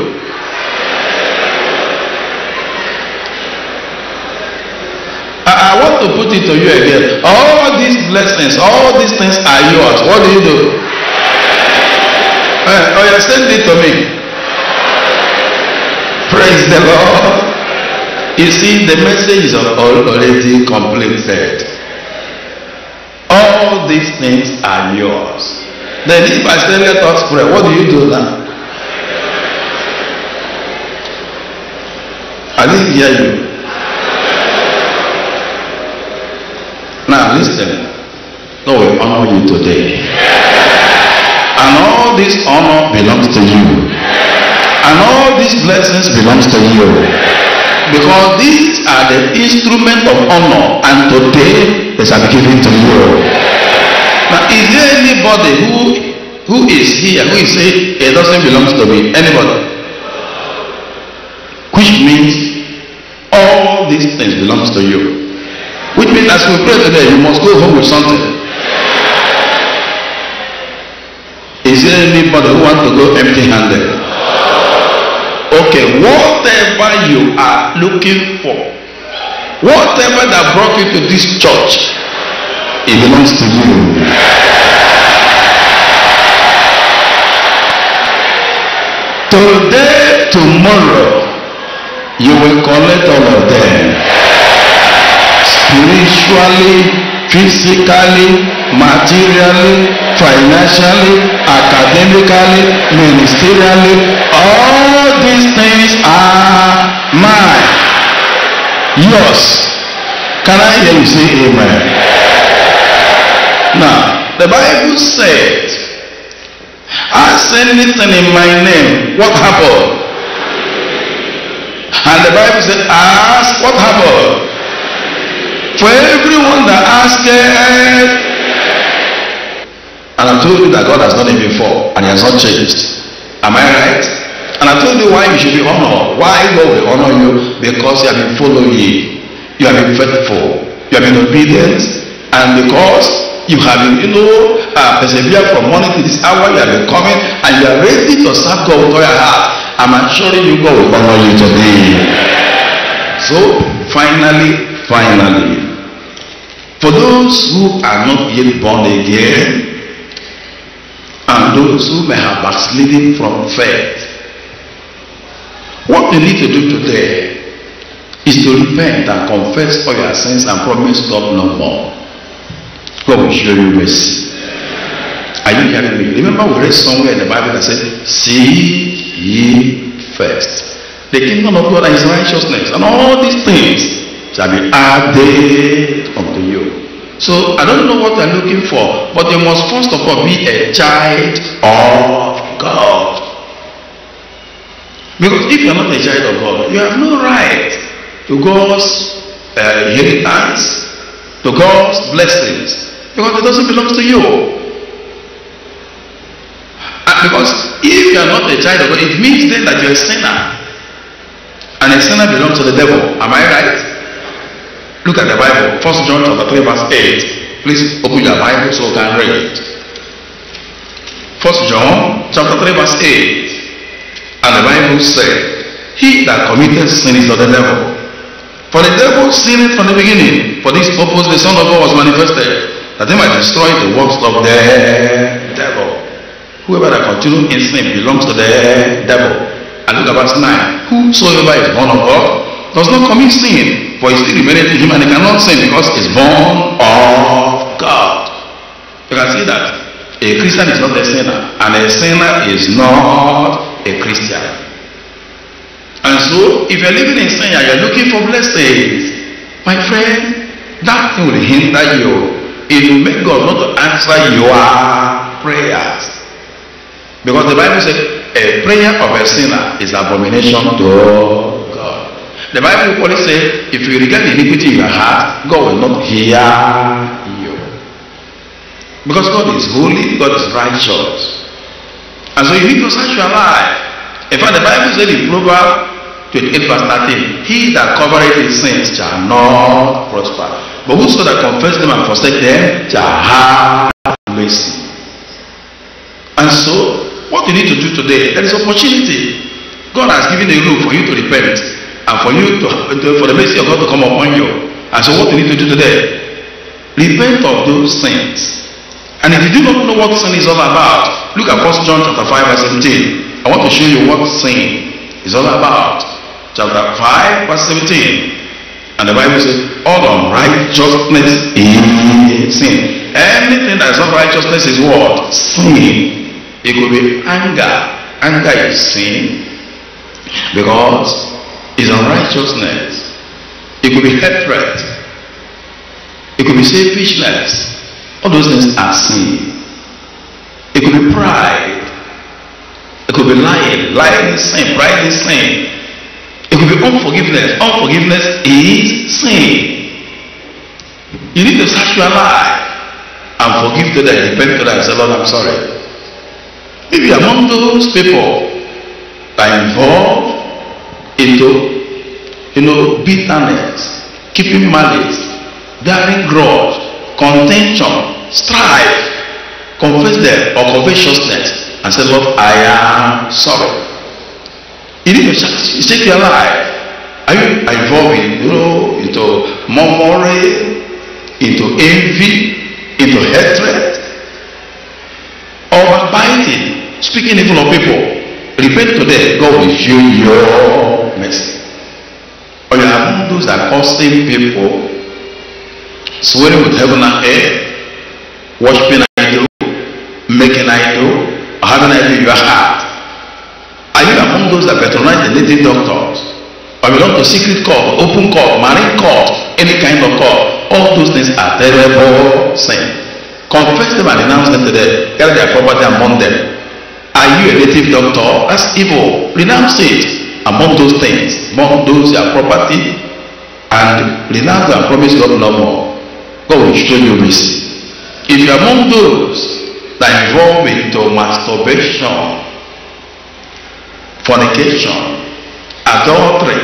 A: I want to put it to you again. All these blessings, all these things are yours. What do you do? Oh, you send it to me. Praise the Lord. You see, the message is already completed. All these things are yours. Then if I say let us pray, what do you do now? I didn't hear you. Now listen. Lord will honor you today. And all this honor belongs to you. And all these blessings belongs to you. Because these are the instrument of honor, and today they shall be given to you. Now, is there anybody who is here who is saying it doesn't belong to me? Anybody? Which means all these things belongs to you. Which means as we pray today, you must go home with something. Is there anybody who wants to go empty-handed? Okay, whatever you are looking for, whatever that brought you to this church, it belongs to you. Today, tomorrow, you will collect all of them. Spiritually, physically, materially, financially, academically, ministerially, all these things are mine, yours. Can I hear you say amen? Now, the Bible said, ask anything in my name, what happened? And the Bible said, ask, what happened? For everyone that asketh, and I told you that God has done it before and he has not changed. Am I right? And I told you why you should be honored. Why God will honor you? Because you have been following, you have been faithful, you have been obedient, and because You have persevered from morning to this hour. You have been coming and you are ready to serve God with all your heart. I'm assuring you, God will honor you today. So, finally, for those who are not yet born again, and those who may have backslidden from faith, what you need to do today is to repent and confess all your sins and promise God no more. God will show you mercy. Are you hearing me? Remember we read somewhere in the Bible that said, seek ye first the kingdom of God and his righteousness, and all these things shall be added unto you. So I don't know what you're looking for, but you must first of all be a child of God. Because if you're not a child of God, you have no right to God's inheritance, to God's blessings, because it doesn't belong to you. And because if you are not a child of God, it means then that you're a sinner, and a sinner belongs to the devil. Am I right? Look at the Bible, 1 John chapter 3 verse 8. Please open your Bible so you can read. 1 John chapter 3 verse 8. And the Bible said, he that committed sin is of the devil. For the devil sinned from the beginning. For this purpose the Son of God was manifested, that he might destroy the works of the devil. Whoever that continues in sin belongs to the devil. And look at verse 9. Whosoever is born of God does not commit sin, for he still remaineth in him, and he cannot sin because he is born of God. You can see that a Christian is not a sinner, and a sinner is not a Christian. And so, if you're living in sin and you're looking for blessings, my friend, that thing will hinder you. It will make God not to answer your prayers. Because the Bible says, a prayer of a sinner is abomination to God. The Bible equally says, if you regard iniquity in your heart, God will not hear you. Because God is holy, God is righteous. And so you need to search your life. In fact, the Bible says in Proverbs 28 verse 13, he that covereth his sins shall not prosper, but whoso that confess them and forsake them shall have mercy. And so, what you need to do today, there is opportunity. God has given a room for you to repent, and for you for the mercy of God to come upon you. And so what you need to do today, repent of those sins. And if you do not know what sin is all about, look at 1 John chapter 5 verse 17. I want to show you what sin is all about. Chapter 5 verse 17. And the Bible says, all unrighteousness is sin. Anything that is not righteousness is what? Sin. It could be anger. Anger is sin, because it's unrighteousness. It could be hatred. It could be selfishness. All those things are sin. It could be pride. It could be lying. Lying is sin. Pride is sin. It could be unforgiveness. Unforgiveness is sin. You need to search your life and forgive to them, repent to them, and say, Lord, I'm sorry. Maybe among those people that are involved into bitterness, keeping malice, bearing grudge, contention, strife, confess them or covetousness and say, Lord, I am sorry. You need to check your life. Are you involved into murmuring, into envy, into hatred, or backbiting, speaking evil of people? Repent today, God will show your mercy. Or you are among those that cursing people, swearing with heaven and earth, worshiping idol, making idol, or having idol in your heart. Are you among those that patronize the native doctors, or belong to secret court, open court, marine court, any kind of court? All those things are terrible sin. Confess them and renounce them to them. Gather their property among them. Are you a native doctor? That's evil. Renounce it. Among those things, among those your property, and renounce and promise God no more. God will show you mercy. If you are among those that involve into masturbation, fornication, adultery,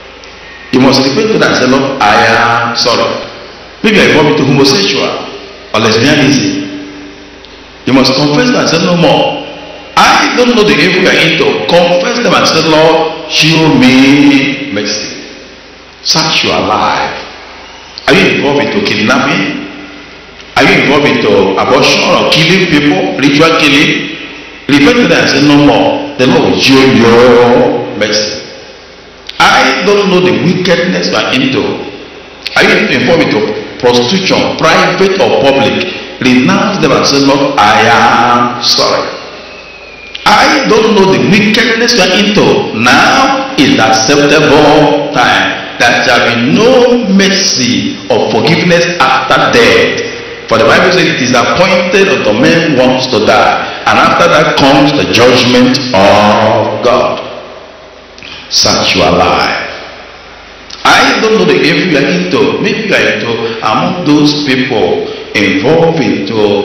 A: you must repent to that and say, Lord, I am sorry. Maybe you are involved into homosexual. or lesbianism. You must confess them and say no more. I don't know the evil you are into. Confess them and say, Lord, show me mercy. Search your life. Are you involved into kidnapping? Are you involved into abortion or killing people, ritual killing? Repent to them and say no more. The Lord will show you mercy. I don't know the wickedness you are into. Are you involved into prostitution, private or public? Renounce them and say, Lord, I am sorry. I don't know the wickedness you are into. Now is the acceptable time. There shall be no mercy or forgiveness after death. For the Bible says it is appointed unto men once to die, and after that comes the judgment of God. Search your life. I don't know the evil you are into. Maybe you are into among those people involved into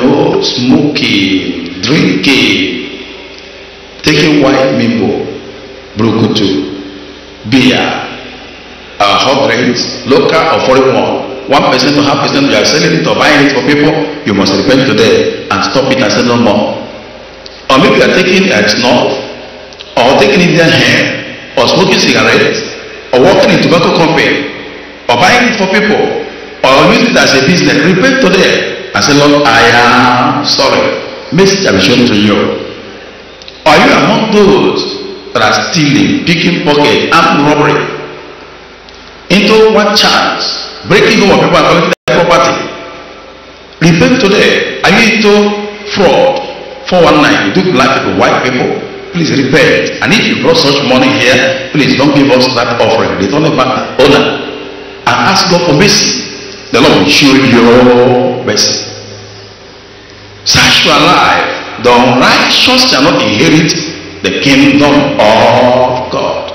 A: smoking, drinking, taking white mimbo, brukutu, beer, hot drinks, local or foreign one. 1% to 0.5% you are selling it or buying it for people. You must repent today and stop it and say no more. Or maybe you are taking a snuff, or taking Indian hair, or smoking cigarettes, or working in tobacco company, or buying it for people, or using it as a business. Repent today and say, Lord, I am sorry. Mercy shall be shown to you. Are you among those that are stealing, picking pocket, armed robbery, into one chance, breaking home of people and collecting their property? Repent today. Are you into fraud, 419, you do black people, white people? Please repent. And if you brought such money here, please don't give us that offering. Return it back to owner and ask God for mercy. The Lord will show you mercy. Search your life. The unrighteous shall not inherit the kingdom of God.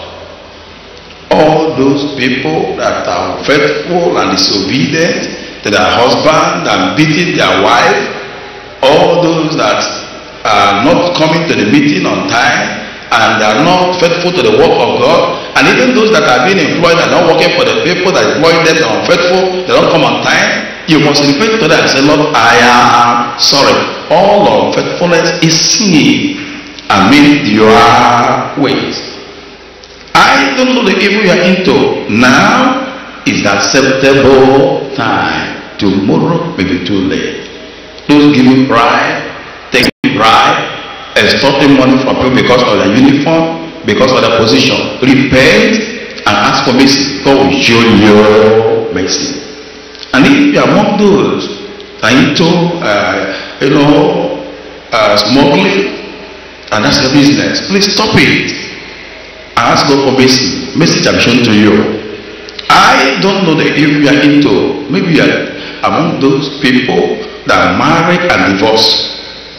A: All those people that are faithful and disobedient to their husband and beating their wife, all those that are not coming to the meeting on time and are not faithful to the work of God, and even those that are being employed and not working for the people that employ them are unfaithful, they don't come on time, you must repent to them and say, Lord, I am sorry. All unfaithfulness is sin. Amend your ways. I don't know the evil you are into. Now is the acceptable time. Tomorrow may be too late. Those giving bribe, taking bribe, extorting money from people because of their uniform, because of their position. Repent and ask for mercy. God will show you mercy. And if you are among those that are into smuggling, and that's your business, please stop it. Ask God for mercy. Mercy shall be shown to you. I don't know the evil you are into. Maybe you are among those people that are married and divorced.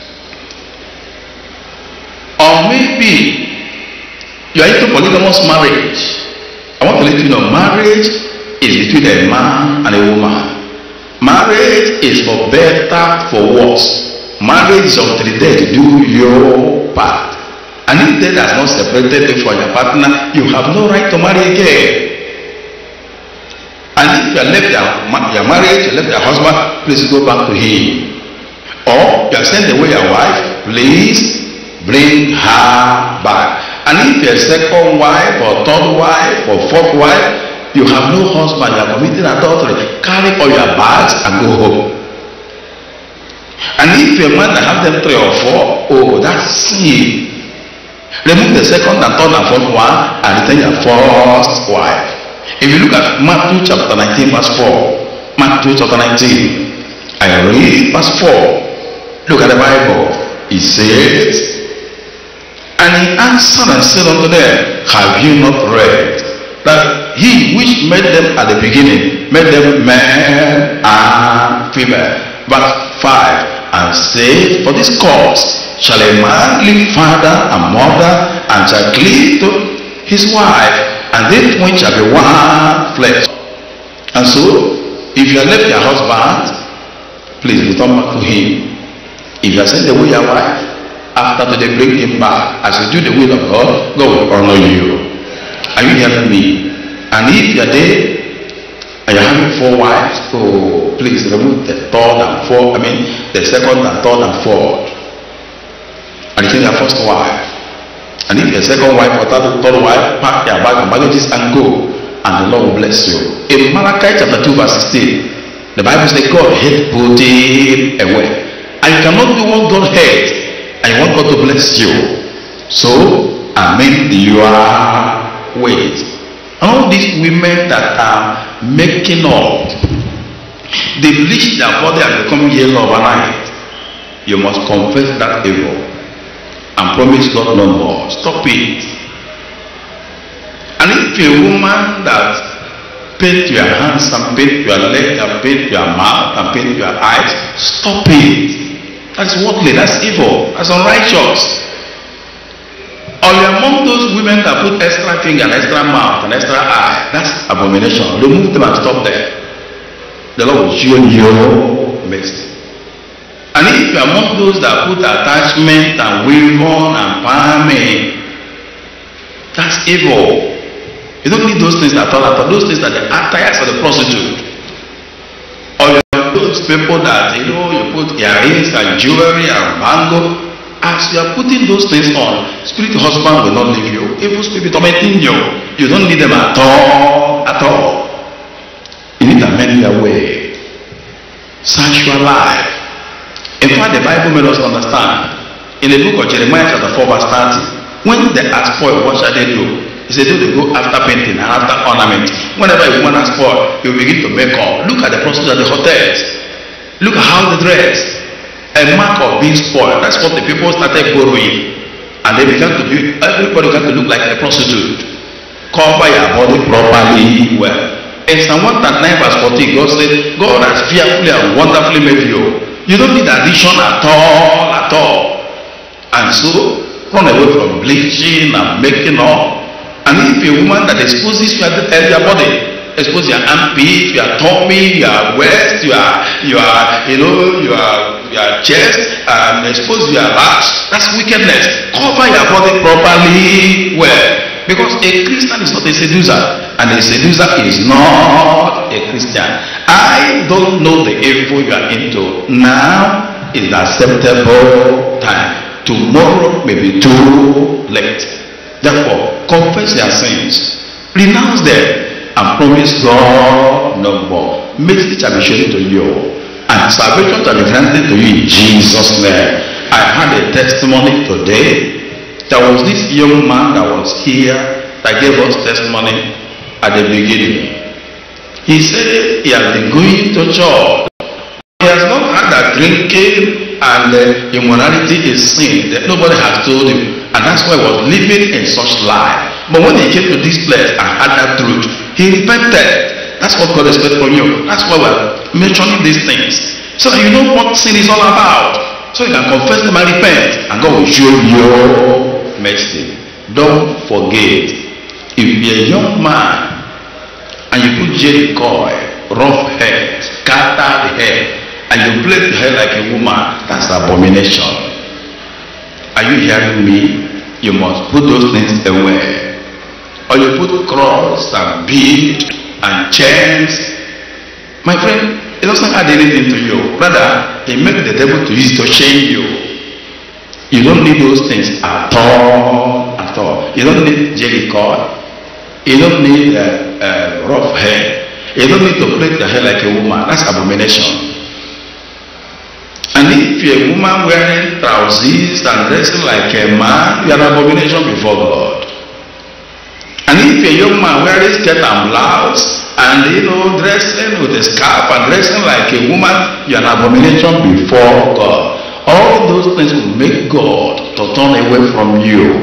A: Or maybe you are into polygamous marriage. I want to let you know, marriage is between a man and a woman. Marriage is for better, for worse. Marriage is until the death do your part. And if death has not separated you from your partner, you have no right to marry again. And if you have left your marriage, you left your husband, please go back to him. Or you have sent away your wife, please bring her back. And if you're a second wife, or third wife, or fourth wife, you have no husband, you are committing adultery, carry all your bags and go home. And if you're a man that have them 3 or 4, oh, that's sin. Remove the second and third and fourth one and return your first wife. If you look at Matthew chapter 19 verse 4, Matthew chapter 19, I read verse 4. Look at the Bible. It says, and he answered and said unto them, have you not read that he which made them at the beginning made them man and female? Verse 5, and said, for this cause shall a man leave father and mother, and shall cleave to his wife, and they twain shall be one flesh. And so, if you have left your husband, please return back to him. If you have sent away your wife, after today bring him back. As you do the will of God, God will honor you. Are you hearing me? And if you are there, and you're having 4 wives, oh, please remove the third and fourth, the second and third and fourth, and you take your first wife. And if your second wife or third wife, pack your bag and baggages and go, and the Lord will bless you. In Malachi chapter 2 verse 16, the Bible says God hates putting away, and you cannot do what God hates, and you want God to bless you. So amend your ways. All these women that are making up, they bleach their body and become yellow overnight. You must confess that evil and promise God no more. Stop it. And if a woman that paint your hands and paint your legs and paint your mouth and paint your eyes, stop it. That's worldly, that's evil, that's unrighteous. Or you're among those women that put extra finger and extra mouth and extra eye, that's abomination. Remove them and stop them. The Lord will show you mercy. And if you're among those that put attachment and weavon and palming, that's evil. You don't need those things at all. Those things that the attires of the prostitute. Or you're those people that, you put earrings and jewelry and bangle. As you are putting those things on, spirit husband will not leave you. Evil spirit tormenting you. You don't need them at all. At all. You need to amend your way. Search your life. In fact, the Bible made us understand. In the book of Jeremiah chapter 4 verse 30, when they are spoiled, what shall they do? He said, they go after painting and after ornament. Whenever a woman has spoiled, you begin to make up. Look at the prostitutes at the hotels. Look at how they dress. A mark of being spoiled. That's what the people started borrowing. And they began to do, everybody began to look like a prostitute. Cover your body properly well. In Psalm 109 verse 14, God said, God has fearfully and wonderfully made you. You don't need addition at all, at all. And so, run away from bleaching and making up. And if a woman that exposes your body, expose your armpit, your tummy, your waist, your chest, and expose your backs, that's wickedness. Cover your body properly well. Because a Christian is not a seducer, and a seducer is not a Christian. I don't know the evil you are into. Now is the acceptable time. Tomorrow may be too late. Therefore, confess your sins, renounce them, and promise God no more. Mercy shall be shown to you, and salvation shall be granted to you in Jesus' name. I had a testimony today. There was this young man that was here that gave us testimony at the beginning. He said he has been going to church. He has not had that drinking and immorality is sin that nobody has told him, and that's why he was living in such life. But when he came to this place and had that truth, he repented. That's what God expects from you. That's why we're mentioning these things, so that you know what sin is all about, so you can confess them and repent, and God will show you mercy. Don't forget, if you're a young man and you put jelly coil, rough hair, scattered hair, and you plait the hair like a woman, that's abomination. Are you hearing me? You must put those things away. Or you put cross and bead and chains. My friend, it doesn't add anything to you. Rather, it makes the devil to use to shame you. You don't need those things at all, at all. You don't need jelly cord. You don't need rough hair. You don't need to plait the hair like a woman. That's abomination. And if you're a woman wearing trousers and dressing like a man, you're an abomination before God. And if you're a young man wearing skirt and blouse and dressing with a scarf and dressing like a woman, you're an abomination before God. All those things will make God to turn away from you.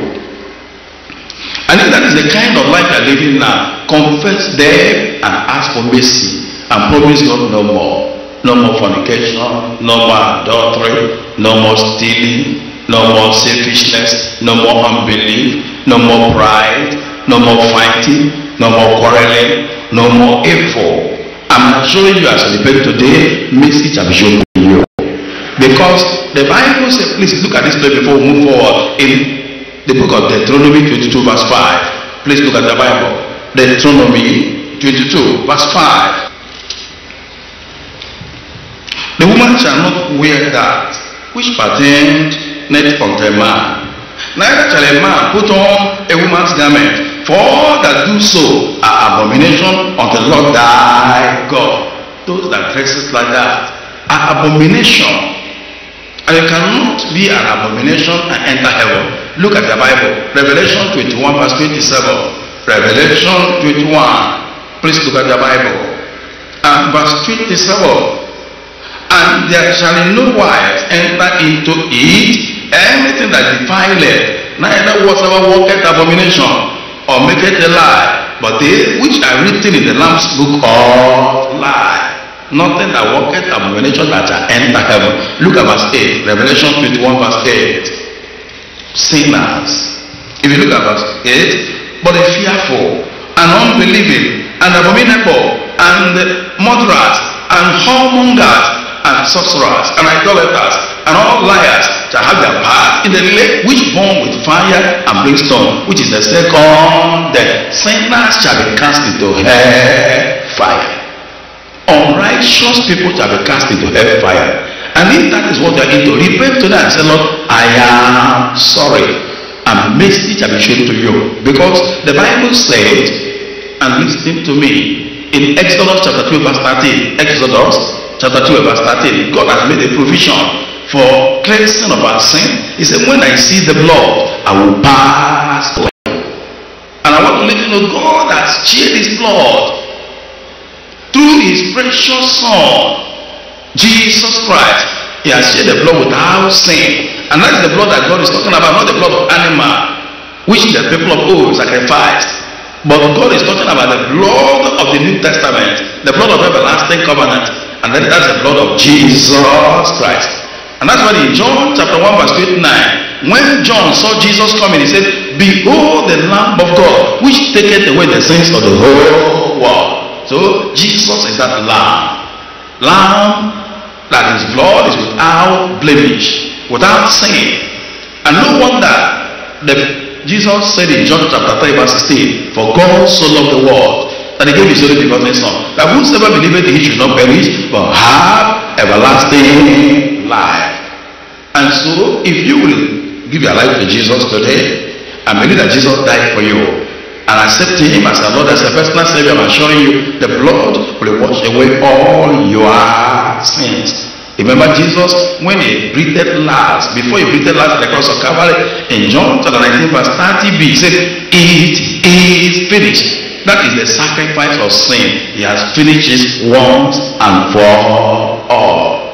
A: And if that is the kind of life you're living now, confess them and ask for mercy and promise God no more. No more fornication, no more adultery, no more stealing, no more selfishness, no more unbelief, no more pride, no more fighting, no more quarreling, no more evil. I'm assuring you, as I debate today, mercy shall be shown to you. Because the Bible says, please look at this place before we move forward. In the book of Deuteronomy 22 verse 5. Please look at the Bible. Deuteronomy 22 verse 5. The woman shall not wear that which pertained not unto a man, neither shall a man put on a woman's garment, for all that do so are abomination unto the Lord thy God. Those that dresses like that are abomination, and you cannot be an abomination and enter heaven. Look at the Bible, Revelation 21 verse 27. Revelation 21. Please look at the Bible. And verse 27. And there shall in no wise enter into it anything that defileth, neither whatsoever worketh abomination, or maketh a lie, but they which are written in the Lamb's book of life. Nothing that worketh abomination that shall enter heaven. Look at verse 8. Revelation 21 verse 8. Sinners. If you look at verse 8, but the fearful, and unbelieving, and abominable, and murderers, and whoremongers, and sorcerers, and idolaters, and all liars shall have their part in the lake which burn with fire and brimstone, which is the second death. Sinners shall be cast into hell fire. Unrighteous people shall be cast into hell fire. And if that is what you are into, repent to that and say, Lord, I am sorry, and mercy shall be shown to you. Because the Bible said, and listen to me, in Exodus chapter 2 verse 13, Exodus chapter 2 verse 13, God has made a provision for cleansing of our sin. He said, when I see the blood, I will pass away. And I want to let you know, God has shed his blood through his precious Son, Jesus Christ. He has shed the blood without sin. And that is the blood that God is talking about, not the blood of animal, which the people of old sacrificed. But God is talking about the blood of the New Testament, the blood of everlasting covenant. And then that's the blood of Jesus Christ. And that's why in John chapter 1 verse 29, when John saw Jesus coming, he said, behold the Lamb of God, which taketh away the sins of the whole world. So Jesus is that Lamb that his blood is without blemish, without sin. And no wonder Jesus said in John chapter 3 verse 16, for God so loved the world that he gave his only begotten Son, that whosoever believeth in him should not perish, but have everlasting life. And so, if you will give your life to Jesus today, and believe that Jesus died for you, and accept him as a Lord, as a personal Savior, I'm assuring you, the blood will wash away all your sins. Remember Jesus, when he breathed last, before he breathed last at the cross of Calvary, in John chapter 19 verse 30b, he said, it is finished. That is the sacrifice of sin. He has finished it once and for all.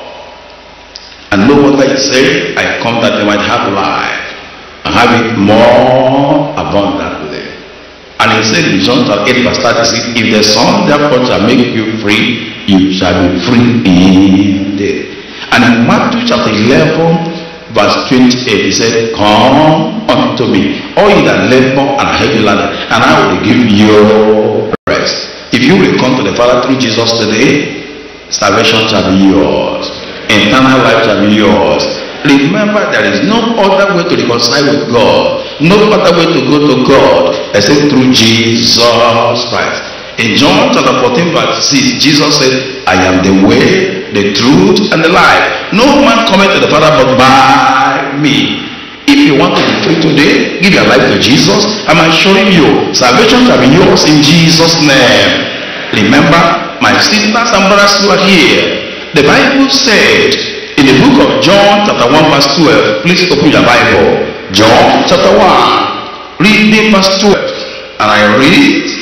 A: And no wonder he said, I come that they might have life and have it more abundantly. And he said in John chapter 8 verse 36, if the Son therefore shall make you free, you shall be free indeed. And in Matthew chapter 11 verse 28, he said, come unto me, all ye that labor and are heavy laden, and I will give you rest. If you will come to the Father through Jesus today, salvation shall be yours, eternal life shall be yours. Remember, there is no other way to reconcile with God, no other way to go to God except through Jesus Christ. In John chapter 14 verse 6, Jesus said, I am the way, the truth, and the life. No man cometh to the Father but by me. If you want to be free today, give your life to Jesus. I'm assuring you, salvation shall be yours in Jesus' name. Remember, my sisters and brothers who are here, the Bible said in the book of John chapter 1 verse 12, please open your Bible. John chapter 1, reading verse 12. And I read,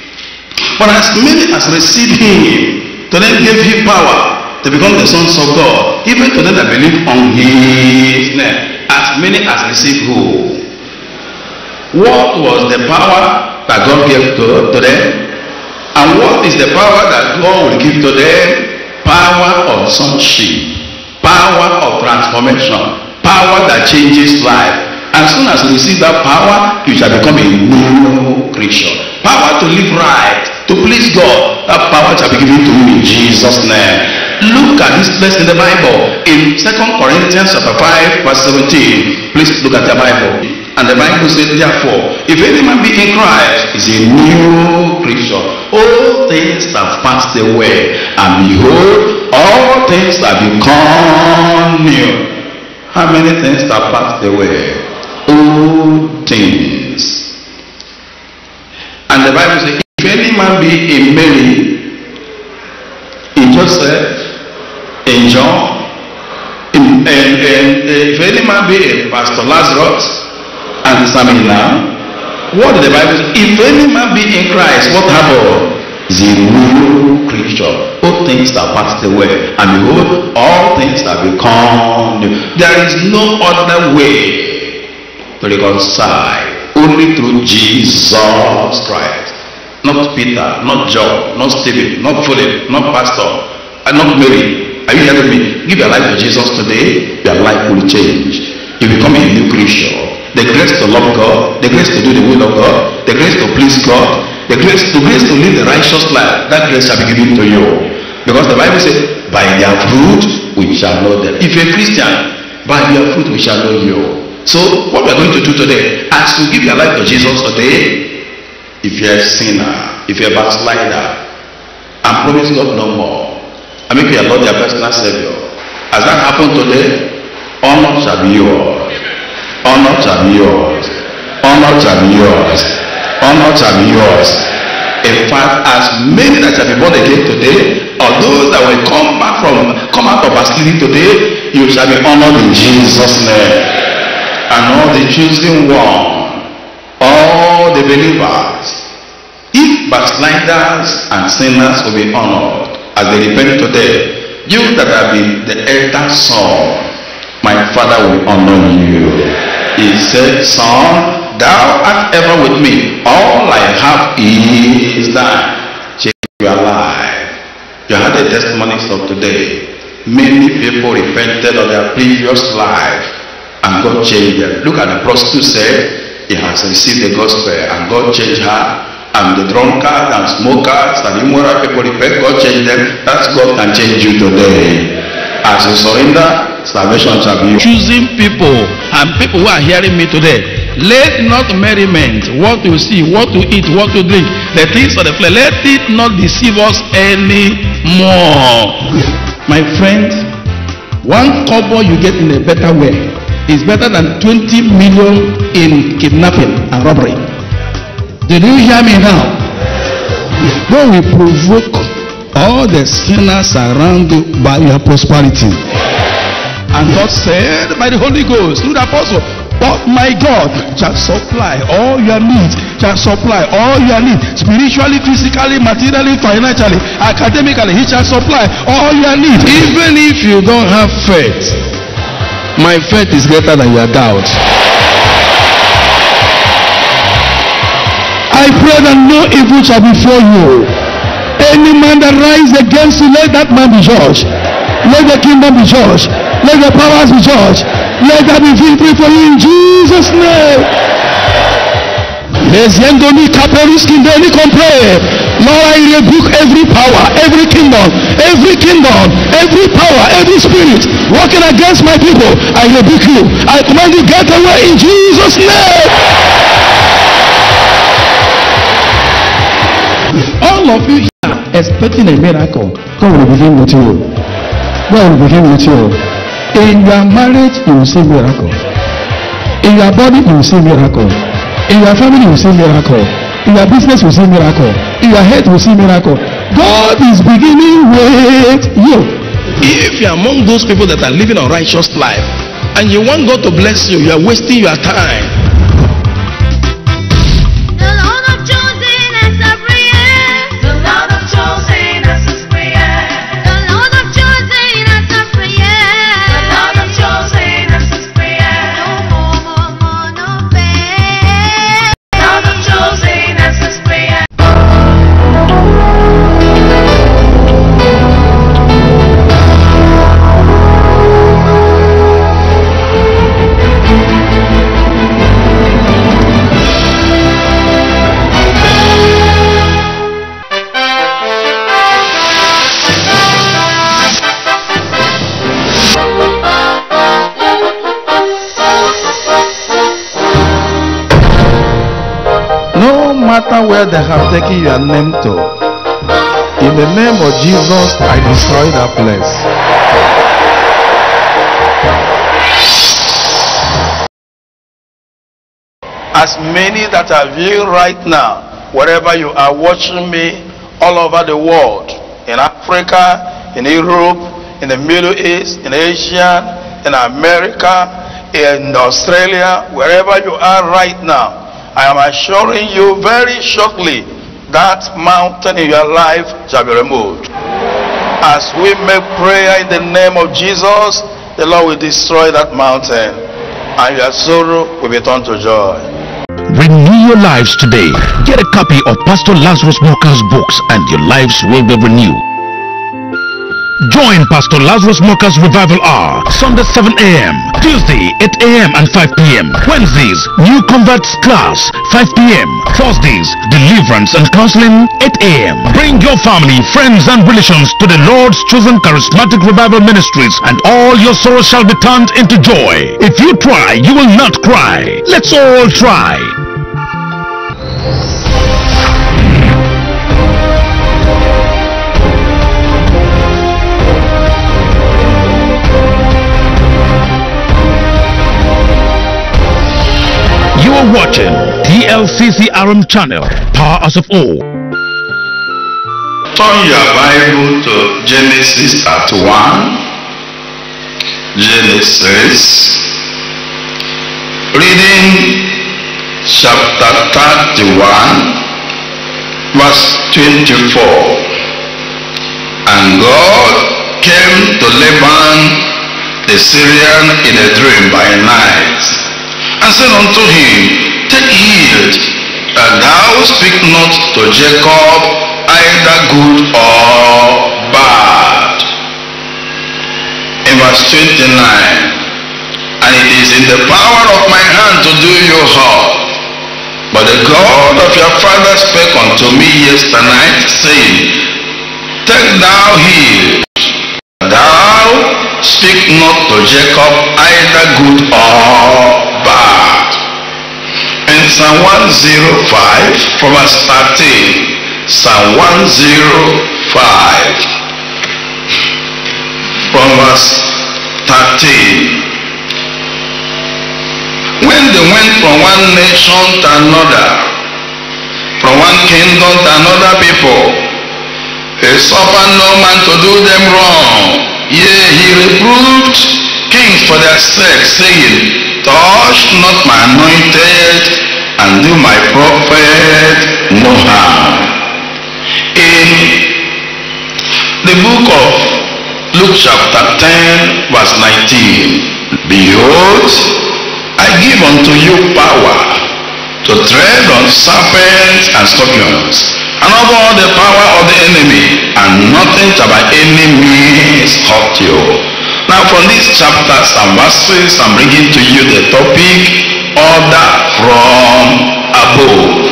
A: but as many as received him, to them gave him power to become the sons of God, even to them that believe on his name. As many as received who? What was the power that God gave to them? And what is the power that God will give to them? Power of sonship, power of transformation, power that changes life. As soon as you receive that power, you shall become a new creature. Power to live right, to please God, that power shall be given to you in Jesus' name. Look at this place in the Bible, in 2 Corinthians chapter 5 verse 17. Please look at the Bible. And the Bible says, therefore, if any man be in Christ, is a new creature. All things have passed away, and behold, all things have become new. How many things have passed away? All things. And the Bible says, if any man be in Mary, in Joseph, in John, if any man be in Pastor Lazarus, and Samuel now, what did the Bible say? If any man be in Christ, what happened? Is a new creature. All things are passed away, and behold, all things have become new. There is no other way to reconcile, only through Jesus Christ. Not Peter, not John, not Stephen, not Philip, not Pastor, and not Mary. Are you hearing me? Give your life to Jesus today, your life will change. You become a new creature. The grace to love God, the grace to do the will of God, the grace to please God, the grace to live the righteous life, that grace shall be given to you. Because the Bible says, by their fruit we shall know them. If you're a Christian, by their fruit we shall know you. So what we are going to do today, as you give your life to Jesus today, if you're a sinner, if you're a backslider, I'm promising God no more. I make you Lord, your personal Savior. As that happened today, honor shall be yours. Honor shall be yours. Honor shall be yours. Honor shall be yours. In fact, as many that shall be born again today, or those that will come out of backsliding today, you shall be honored in Jesus' name. And all the chosen one, all the believers, if backsliders and sinners will be honored as they repent today, you that have been the elder son, my Father will honor you. He said, son, thou art ever with me. All I have is thine. Change your life. You had the testimonies of today. Many people repented of their previous life, and God changed them. Look at the prostitute said, he has received the gospel, and God changed her. And the drunkards and smokers and immoral people repent, God changed them. That's God can change you today. As you surrender, salvation shall be yours. Choosing people, and people who are hearing me today, let not merriment, what to see, what to eat, what to drink, the things of the flesh, let it not deceive us anymore. My friend, one kobo you get in a better way is better than 20 million in kidnapping and robbery. Did you hear me now? God will provoke all the sinners around you by your prosperity. And God said by the Holy Ghost through the apostle, but my God shall supply all your needs, shall supply all your needs, spiritually, physically, materially, financially, academically. He shall supply all your needs. Even if you don't have faith, my faith is greater than your doubt. I pray that no evil shall befall you. Any man that rises against you, let that man be judged. Let the kingdom be judged. Let the powers be judged. Let that be victory for you in Jesus' name. Lord, I rebuke every power, every kingdom, every power, every spirit working against my people. I rebuke you. I command you, get away in Jesus' name. All of you here expecting a miracle, God will begin with you. God will begin with you. In your marriage, you will see miracle. In your body, you will see miracle. In your family, you will see miracle. In your business, you will see miracle. In your head, you will see miracle. God is beginning with you. If you are among those people that are living a righteous life and you want God to bless you, you are wasting your time. matter where they have taken your name to, in the name of Jesus, I destroy that place. As many that are viewing right now, wherever you are watching me, all over the world, in Africa, in Europe, in the Middle East, in Asia, in America, in Australia, wherever you are right now, I am assuring you very shortly that mountain in your life shall be removed. As we make prayer in the name of Jesus, the Lord will destroy that mountain, and your sorrow will be turned to joy.
B: Renew your lives today. Get a copy of Pastor Lazarus Moka's books and your lives will be renewed. Join Pastor Lazarus Moka's Revival Hour, Sunday 7 a.m., Tuesday 8 a.m. and 5 p.m. Wednesdays, New Converts Class 5 p.m. Thursdays, Deliverance and Counseling 8 a.m. Bring your family, friends and relations to the Lord's chosen charismatic revival ministries, and all your sorrows shall be turned into joy. If you try, you will not cry. Let's all try. You are watching TLCCRM channel, Power as of All.
A: Turn your Bible to Genesis at 1. Genesis. Reading chapter 31, verse 24. And God came to Laban the Syrian in a dream by night, and said unto him, Take heed that thou speak not to Jacob either good or bad. In verse 29, and it is in the power of my hand to do you harm. But the God of your father spake unto me yesternight, saying, Take thou heed that thou speak not to Jacob either good or bad. In Psalm 105 from verse 13, Psalm 105 from verse 13. When they went from one nation to another, from one kingdom to another people, he suffered no man to do them wrong. Yea, he reproved kings for their sake, saying, Touch not my anointed, and do my prophet no harm. In the book of Luke chapter 10, verse 19, Behold, I give unto you power to tread on serpents and scorpions, and over all the power of the enemy, and nothing shall by any means hurt you. Now from these chapters and verses, I'm bringing to you the topic, order from above.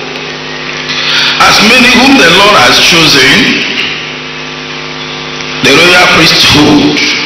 A: As many whom the Lord has chosen, the royal priesthood,